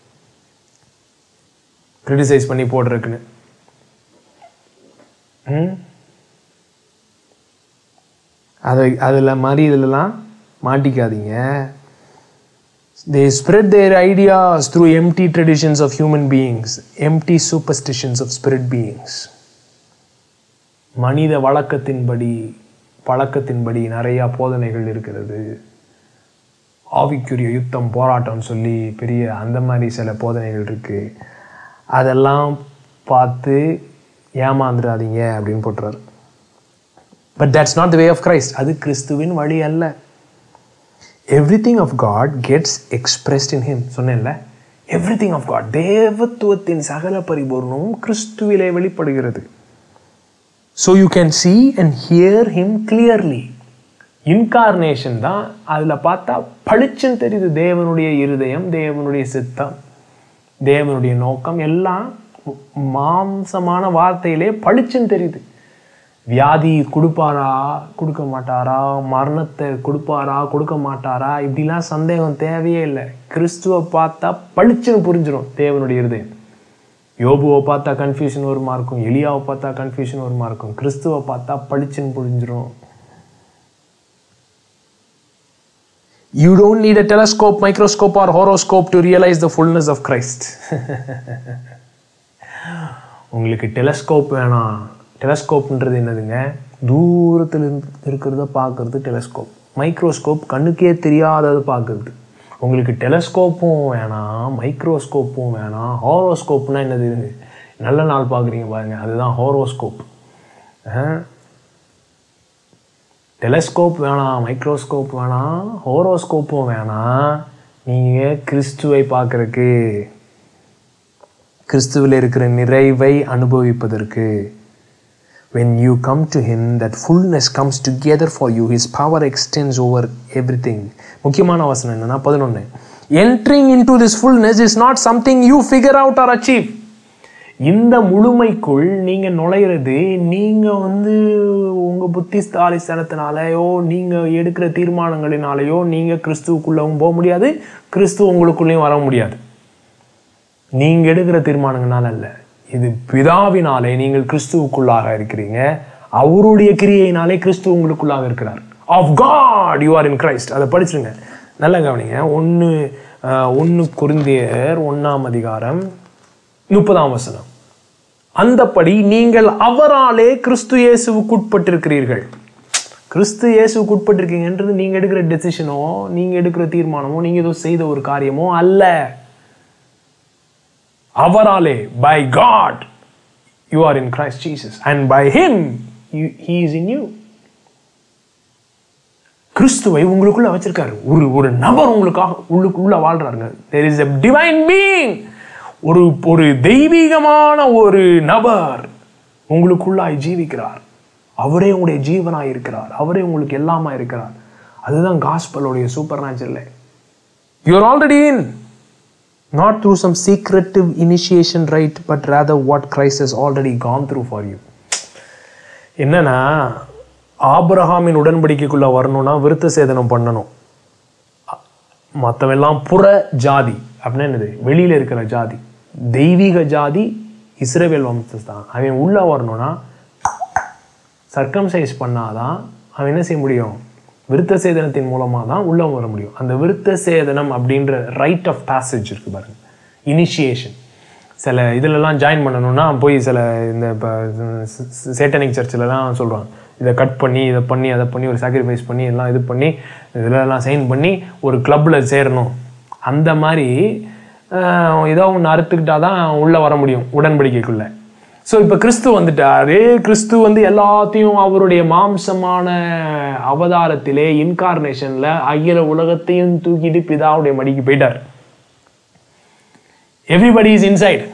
கிரிட்டிசைஸ் பண்ணி போடுறதுக்குன்னு. அதில் மாதிரி இதிலலாம் மாட்டிக்காதீங்க. They spread their ideas through empty traditions of human beings, empty superstitions of spirit beings. மனித பழக்கத்தின்படி நிறைய போதனைகள் இருக்கிறது. ஆவிக்குரிய யுத்தம், போராட்டம் சொல்லி பெரிய அந்த மாதிரி சில போதனைகள் இருக்கு. அதெல்லாம் பார்த்து ஏமாந்துடாதீங்க அப்படின்னு போட்டுறாரு. But that's not the way of Christ. அது கிறிஸ்துவின் வழி அல்ல. Everything of God gets expressed in him. சொன்னேன்ல, everything of God, தேவத்துவத்தின் சகல பரிபூர்ணமும் கிறிஸ்துவிலே வெளிப்படுகிறது. So you can see and hear him clearly. Incarnation தான் அதில் பார்த்தா பளிச்சுன்னு தெரியுது. தேவனுடைய இருதயம், தேவனுடைய சித்தம், தேவனுடைய நோக்கம் எல்லாம் மாம்சமான வார்த்தையிலே பளிச்சுன்னு தெரியுது. வியாதி கொடுப்பாரா கொடுக்க மாட்டாரா, மரணத்தை கொடுப்பாரா கொடுக்க மாட்டாரா, இப்படிலாம் சந்தேகம் தேவையே இல்லை. கிறிஸ்துவை பார்த்தா பளிச்சுன்னு புரிஞ்சிடும் தேவனுடைய இருதயம். யோபுவை பார்த்தா கன்ஃபியூஷன் வருமா இருக்கும், எலியாவை பார்த்தா கன்ஃபியூஷன் வருமா இருக்கும். கிறிஸ்துவை பார்த்தா பளிச்சுன்னு புரிஞ்சிடும். You don't need a telescope, microscope or horoscope to realize the fullness of Christ. உங்களுக்கு டெலஸ்கோப் வேணாம். டெலஸ்கோப்ன்றது என்னதுங்க? தூரத்தில் இருக்கிறத பார்க்குறது டெலஸ்கோப். மைக்ரோஸ்கோப் கண்ணுக்கே தெரியாதது பார்க்குறது. உங்களுக்கு டெலஸ்கோப்பும் வேணாம், மைக்ரோஸ்கோப்பும் வேணாம். ஹாரோஸ்கோப்னால் என்னது? நல்ல நாள் பார்க்குறீங்க பாருங்க, அதுதான் ஹாரோஸ்கோப். டெலஸ்கோப் வேணாம், மைக்ரோஸ்கோப் வேணாம், ஹாரோஸ்கோப்பும் வேணாம். நீங்கள் கிறிஸ்துவை பார்க்குறக்கு, கிறிஸ்துவில் இருக்கிற நிறைவை அனுபவிப்பதற்கு. When you come to him, that fullness comes together for you. His power extends over everything. முக்கியமான வசனம் என்னன்னா 11. Entering into this fullness is not something you figure out or achieve. இந்த முழுமைக்குள் நீங்கள் நுழையிறது நீங்கள் உங்கள் புத்திஸ்தாலித்தனத்தினாலேயோ நீங்கள் எடுக்கிற தீர்மானங்களினாலேயோ நீங்கள் கிறிஸ்துவுக்குள்ளவும் போக முடியாது, கிறிஸ்துவ உங்களுக்குள்ளேயும் வர முடியாது. நீங்கள் எடுக்கிற தீர்மானங்களால் அல்ல, இது பிதாவினாலே நீங்கள் கிறிஸ்துவுக்குள்ளாக இருக்கிறீங்க. அவருடைய கிரியையினாலே கிறிஸ்து உங்களுக்குள்ளாக இருக்கிறார். Of God you are in Christ. அதை படிச்சுருங்க, நல்லா கவனிங்க. 1 கொரிந்தியர் 1:30. அந்தப்படி நீங்கள் அவராலே கிறிஸ்து இயேசுவுக்குட்பட்டிருக்கிறீர்கள். கிறிஸ்து இயேசுவுக்குட்பட்டிருக்கீங்கன்றது நீங்கள் எடுக்கிற டெசிஷனோ, நீங்கள் எடுக்கிற தீர்மானமோ, நீங்கள் ஏதோ செய்த ஒரு காரியமோ அல்ல. அவராலே, by God you are in Christ Jesus and by him he is in you. கிறிஸ்துவை உங்களுக்குள்ள வச்சிருக்காரு. ஒரு நபர் உங்களுக்காக உள்ளுக்குள்ள வாழ்றாருங்க. there is a divine being. ஒரு தெய்வீகமான ஒரு நபர் உங்களுக்குள்ளாய் ஜீவிக்கிறார். அவரே உங்களுடைய ஜீவனாய் இருக்கிறார். அவரே உங்களுக்கு எல்லாமா இருக்கிறார். அதுதான் காஸ்பலோடைய supernatural. you are already in. Not through some secretive initiation rite, but rather what Christ has already gone through for you. என்னன்னா, ஆபிரகாமின் உடன்படிக்கைக்குள்ள வரணும்னா விருத்த சேதனம் பண்ணணும். மற்றவெல்லாம் புற ஜாதி அப்படின்னா என்னது? வெளியில இருக்கிற ஜாதி. தெய்வீக ஜாதி இஸ்ரவேல் வம்சத்தான். அவன் உள்ள வரணும்னா சர்க்கம்சைஸ் பண்ணாதான் அவன் என்ன செய்ய முடியும்? விருத்த சேதனத்தின் மூலமாக தான் உள்ள வர முடியும். அந்த விருத்த சேதனம் அப்படின்ற ரைட் ஆஃப் பேசேஜ் இருக்கு பாருங்க, இனிஷியேஷன். சில இதிலெல்லாம் ஜாயின் பண்ணணும்னா போய் சில இந்த இப்போ சேட்டனிக் சர்ச்சிலலாம் சொல்கிறாங்க, இதை கட் பண்ணி இதை பண்ணி அதை பண்ணி ஒரு சாக்ரிஃபைஸ் பண்ணி எல்லாம் இது பண்ணி இதிலெல்லாம் சைன் பண்ணி ஒரு கிளப்பில் சேரணும். அந்த மாதிரி ஏதோ ஒன்று அறுத்துக்கிட்டா தான் உள்ளே வர முடியும் உடன்படிக்கைக்குள்ளே. ஸோ இப்போ கிறிஸ்து வந்துட்டாரு. கிறிஸ்து எல்லாத்தையும் அவருடைய மாம்சமான அவதாரத்திலே, இன்கார்னேஷனில் அகில உலகத்தையும் தூக்கிட்டு பிதாவுடைய மடிக்கு போயிட்டார். Everybody is inside.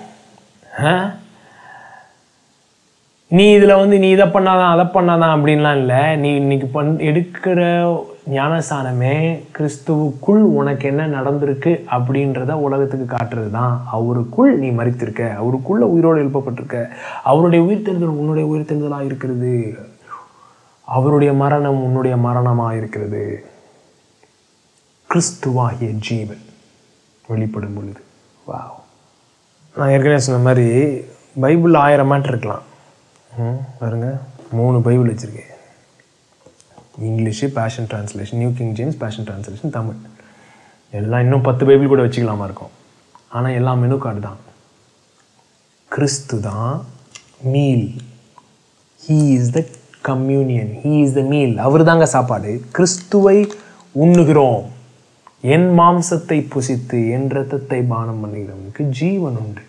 நீ இதில் நீ இதை பண்ணாதான் அதை பண்ணாதான் அப்படின்லாம் இல்லை. நீ இன்னைக்கு எடுக்கிற ஞானஸ்தானமே கிறிஸ்துவுக்குள் உனக்கு என்ன நடந்திருக்கு அப்படின்றத உலகத்துக்கு காட்டுறது தான். அவருக்குள் நீ மரித்திருக்க, அவருக்குள்ள உயிரோடு எழுப்பப்பட்டிருக்க, அவருடைய உயிர்த்தெழுதல் உன்னுடைய உயிர்த்தெழுதலாக இருக்கிறது, அவருடைய மரணம் உன்னுடைய மரணமாக இருக்கிறது. கிறிஸ்துவாகிய ஜீவன் வெளிப்படும் பொழுது நான் ஏற்கனவே சொன்ன மாதிரி பைபிள் 1000 மேட்டர் இருக்கலாம். பாருங்க, 3 பைபிள் வச்சுருக்கேன். English Passion Translation, New King James Passion Translation, Tamil. எல்லாம் இன்னும் 10 பைபிள் கூட வச்சுக்கலாமா இருக்கும். ஆனால் எல்லாம் மெனு கார்டு தான். கிறிஸ்து தான் meal. He is the communion, he is the meal. அவர் தாங்க சாப்பாடு. கிறிஸ்துவை உண்ணுகிறோம். என் மாம்சத்தை புசித்து என் இரத்தத்தை பானம் பண்ணுகிறவனுக்கு ஜீவன் உண்டு.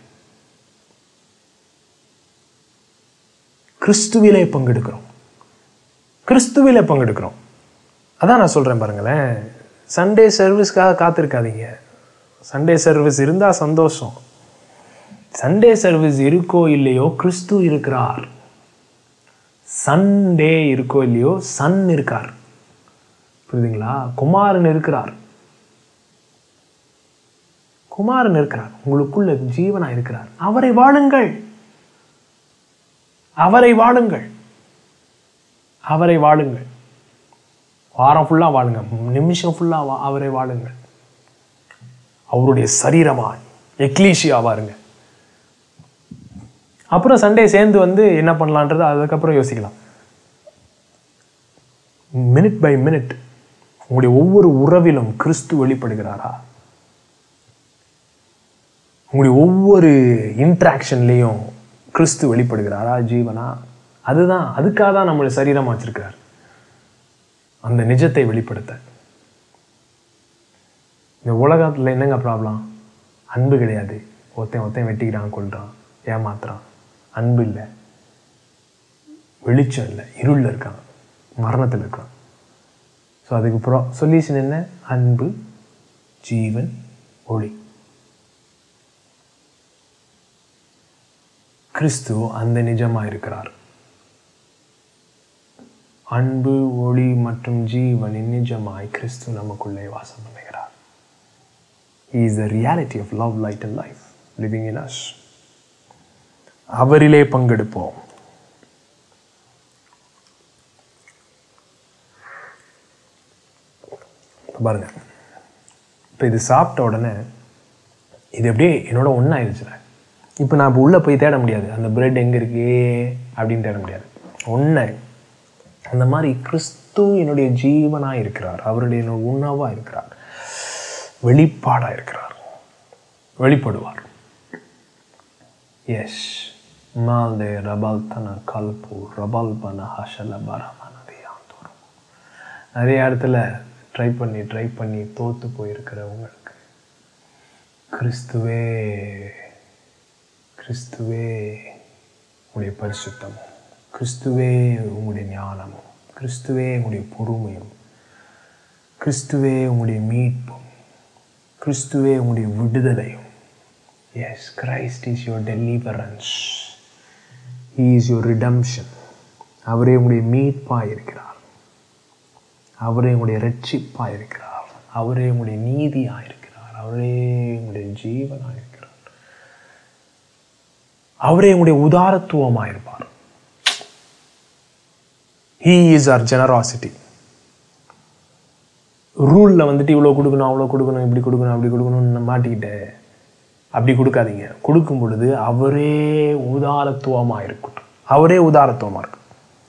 கிறிஸ்துவிலே பங்கெடுக்கிறோம், கிறிஸ்துவிலே பங்கெடுக்கிறோம். அதான் நான் சொல்கிறேன் பாருங்களேன். சண்டே சர்வீஸ்க்காக காத்திருக்காதீங்க. சண்டே சர்வீஸ் இருந்தால் சந்தோஷம். சண்டே சர்வீஸ் இருக்கோ இல்லையோ கிறிஸ்து இருக்கிறார். சண்டே இருக்கோ இல்லையோ சன் இருக்கார். புரியுதுங்களா? குமாரன் இருக்கிறார். குமாரன் இருக்கிறார், உங்களுக்குள்ள ஜீவனாக இருக்கிறார். அவரை வாழுங்கள், அவரை வாழுங்கள், அவரை வாழுங்கள். வாரம் ஃபுல்லாக வாழுங்க, நிமிஷம் ஃபுல்லாக அவரை வாழுங்கள். அவருடைய சரீரமாக எக்லீஷியாவாக இருங்க. அப்புறம் சண்டே சேர்ந்து என்ன பண்ணலான்றது அதுக்கப்புறம் யோசிக்கலாம். மினிட் பை மினிட் உங்களுடைய ஒவ்வொரு உறவிலும் கிறிஸ்து வெளிப்படுகிறாரா? உங்களுடைய ஒவ்வொரு இன்ட்ராக்ஷன்லேயும் கிறிஸ்து வெளிப்படுகிறாரா? ஜீவனா? அதுக்காக தான் நம்மளை சரீரமாக வச்சிருக்கிறார், அந்த நிஜத்தை வெளிப்படுத்த. இந்த உலகத்தில் என்னங்க ப்ராப்ளம்? அன்பு கிடையாது. ஒருத்தன் வெட்டிக்கிறான், கொள்றான், ஏமாத்துறான். அன்பு இல்லை, வெளிச்சம் இல்லை, இருளில் இருக்கான், மரணத்தில் இருக்கான். ஸோ அதுக்கு சொல்யூஷன் என்ன? அன்பு, ஜீவன், ஒளி. கிறிஸ்து அந்த நிஜமாக இருக்கிறார். அன்பு, ஒளி மற்றும் ஜீவனின் நிஜமாய் கிறிஸ்து நமக்குள்ளே வாசம் பண்ணுகிறார். He is the reality of love, light and life living in us. அவரிலே பங்கெடுப்போம். பாருங்க, இப்போ இது சாப்பிட்ட உடனே இது அப்படியே என்னோட ஒன்றாயிருச்சுல. இப்போ நான் இப்போ உள்ளே போய் தேட முடியாது, அந்த பிரெட் எங்கே இருக்கே அப்படின்னு தேட முடியாது. ஒன்று அந்த மாதிரி கிறிஸ்து என்னுடைய ஜீவனாக இருக்கிறார், அவருடைய என்னோட உணவாக இருக்கிறார், வெளிப்பாடாக இருக்கிறார், வெளிப்படுவார். எஸ் மால்தே ரபால்தன கல்பு ரபால்பன ஹஷல பரமனதியாந்தோறும். நிறைய இடத்துல ட்ரை பண்ணி தோற்று போயிருக்கிறவங்களுக்கு கிறிஸ்துவே கிறிஸ்துவே உங்களுடைய பரிசுத்தமும், கிறிஸ்துவே உங்களுடைய ஞானமும், கிறிஸ்துவே உங்களுடைய பொறுமையும், கிறிஸ்துவே உங்களுடைய மீட்பும், கிறிஸ்துவே உங்களுடைய விடுதலையும். Yes, Christ is your deliverance, he is your redemption. அவரே உங்களுடைய மீட்பாக இருக்கிறார், அவரே உங்களுடைய ரட்சிப்பாக இருக்கிறார், அவரே உங்களுடைய நீதியாக இருக்கிறார், அவரே உங்களுடைய ஜீவனாக இருக்கிறார், அவரே உங்களுடைய உதாரத்துவமாக இருப்பார். He is our generosity. ரூலில் வந்துட்டு இவ்வளோ கொடுக்கணும், அவ்வளோ கொடுக்கணும், இப்படி கொடுக்கணும், அப்படி கொடுக்கணும்னு மாட்டிக்கிட்டு அப்படி கொடுக்காதீங்க. கொடுக்கும் பொழுது அவரே உதாரத்துவமாக இருக்கட்டும், அவரே உதாரத்துவமாக இருக்கும்.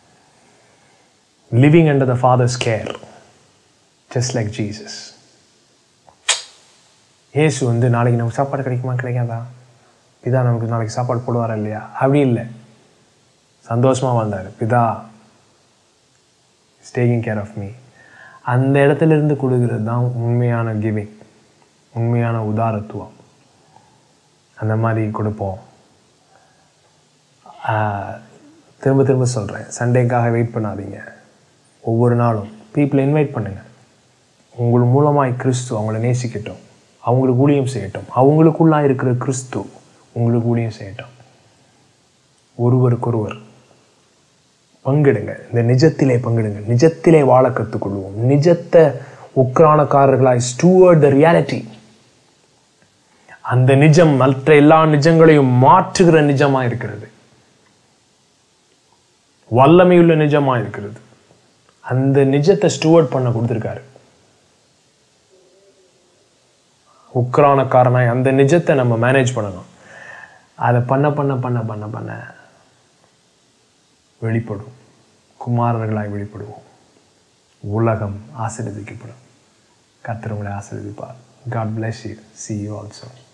Living under the Father's care, just like Jesus. இயேசு வந்து நாளைக்கு நமக்கு சாப்பாடு கிடைக்குமா கிடைக்காதா, பிதா நமக்கு நாளைக்கு சாப்பாடு போடுவாரா இல்லையா, அப்படி இல்லை. சந்தோஷமாக வாழ்ந்தார். பிதா is taking care of me. அந்த இடத்துல இருந்து கொடுக்கறது தான் உண்மையான கிவிங், உண்மையான உதாரத்துவம். அந்த மாதிரி கொடுப்போம். திரும்ப திரும்ப சொல்கிறேன், சண்டேக்காக வெயிட் பண்ணாதீங்க. ஒவ்வொரு நாளும் பீப்புளை இன்வைட் பண்ணுங்கள். உங்கள் மூலமாய் கிறிஸ்து அவங்கள நேசிக்கட்டும், அவங்களுக்கு ஊழியம் செய்யட்டும், அவங்களுக்குள்ளாக இருக்கிற கிறிஸ்து உங்களுக்கு ஊழியம் செய்யட்டும். ஒருவருக்கொருவர் பங்கிடுங்க, இந்த நிஜத்திலே பங்கிடுங்க. நிஜத்திலே வாழ கற்றுக்கொள்வோம். நிஜத்தை உக்ரானக்காரர்களாய் ஸ்டூவர்ட் த ரியாலிட்டி. அந்த நிஜம் மற்ற எல்லா நிஜங்களையும் மாற்றுகிற நிஜமாக இருக்கிறது, வல்லமையுள்ள நிஜமாக இருக்கிறது. அந்த நிஜத்தை ஸ்டூவர்ட் பண்ண கொடுத்துருக்காரு. உக்ரானக்காரனாய் அந்த நிஜத்தை நம்ம மேனேஜ் பண்ணணும். அதை பண்ண பண்ண பண்ண பண்ண பண்ண வெளிப்படும், குமாரர்களாய் வெளிப்படுவோம். உலகம் ஆசீர்வதிக்கப்படும். கர்த்தர் உங்களை ஆசீர்வதிப்பார். God bless you. See you also.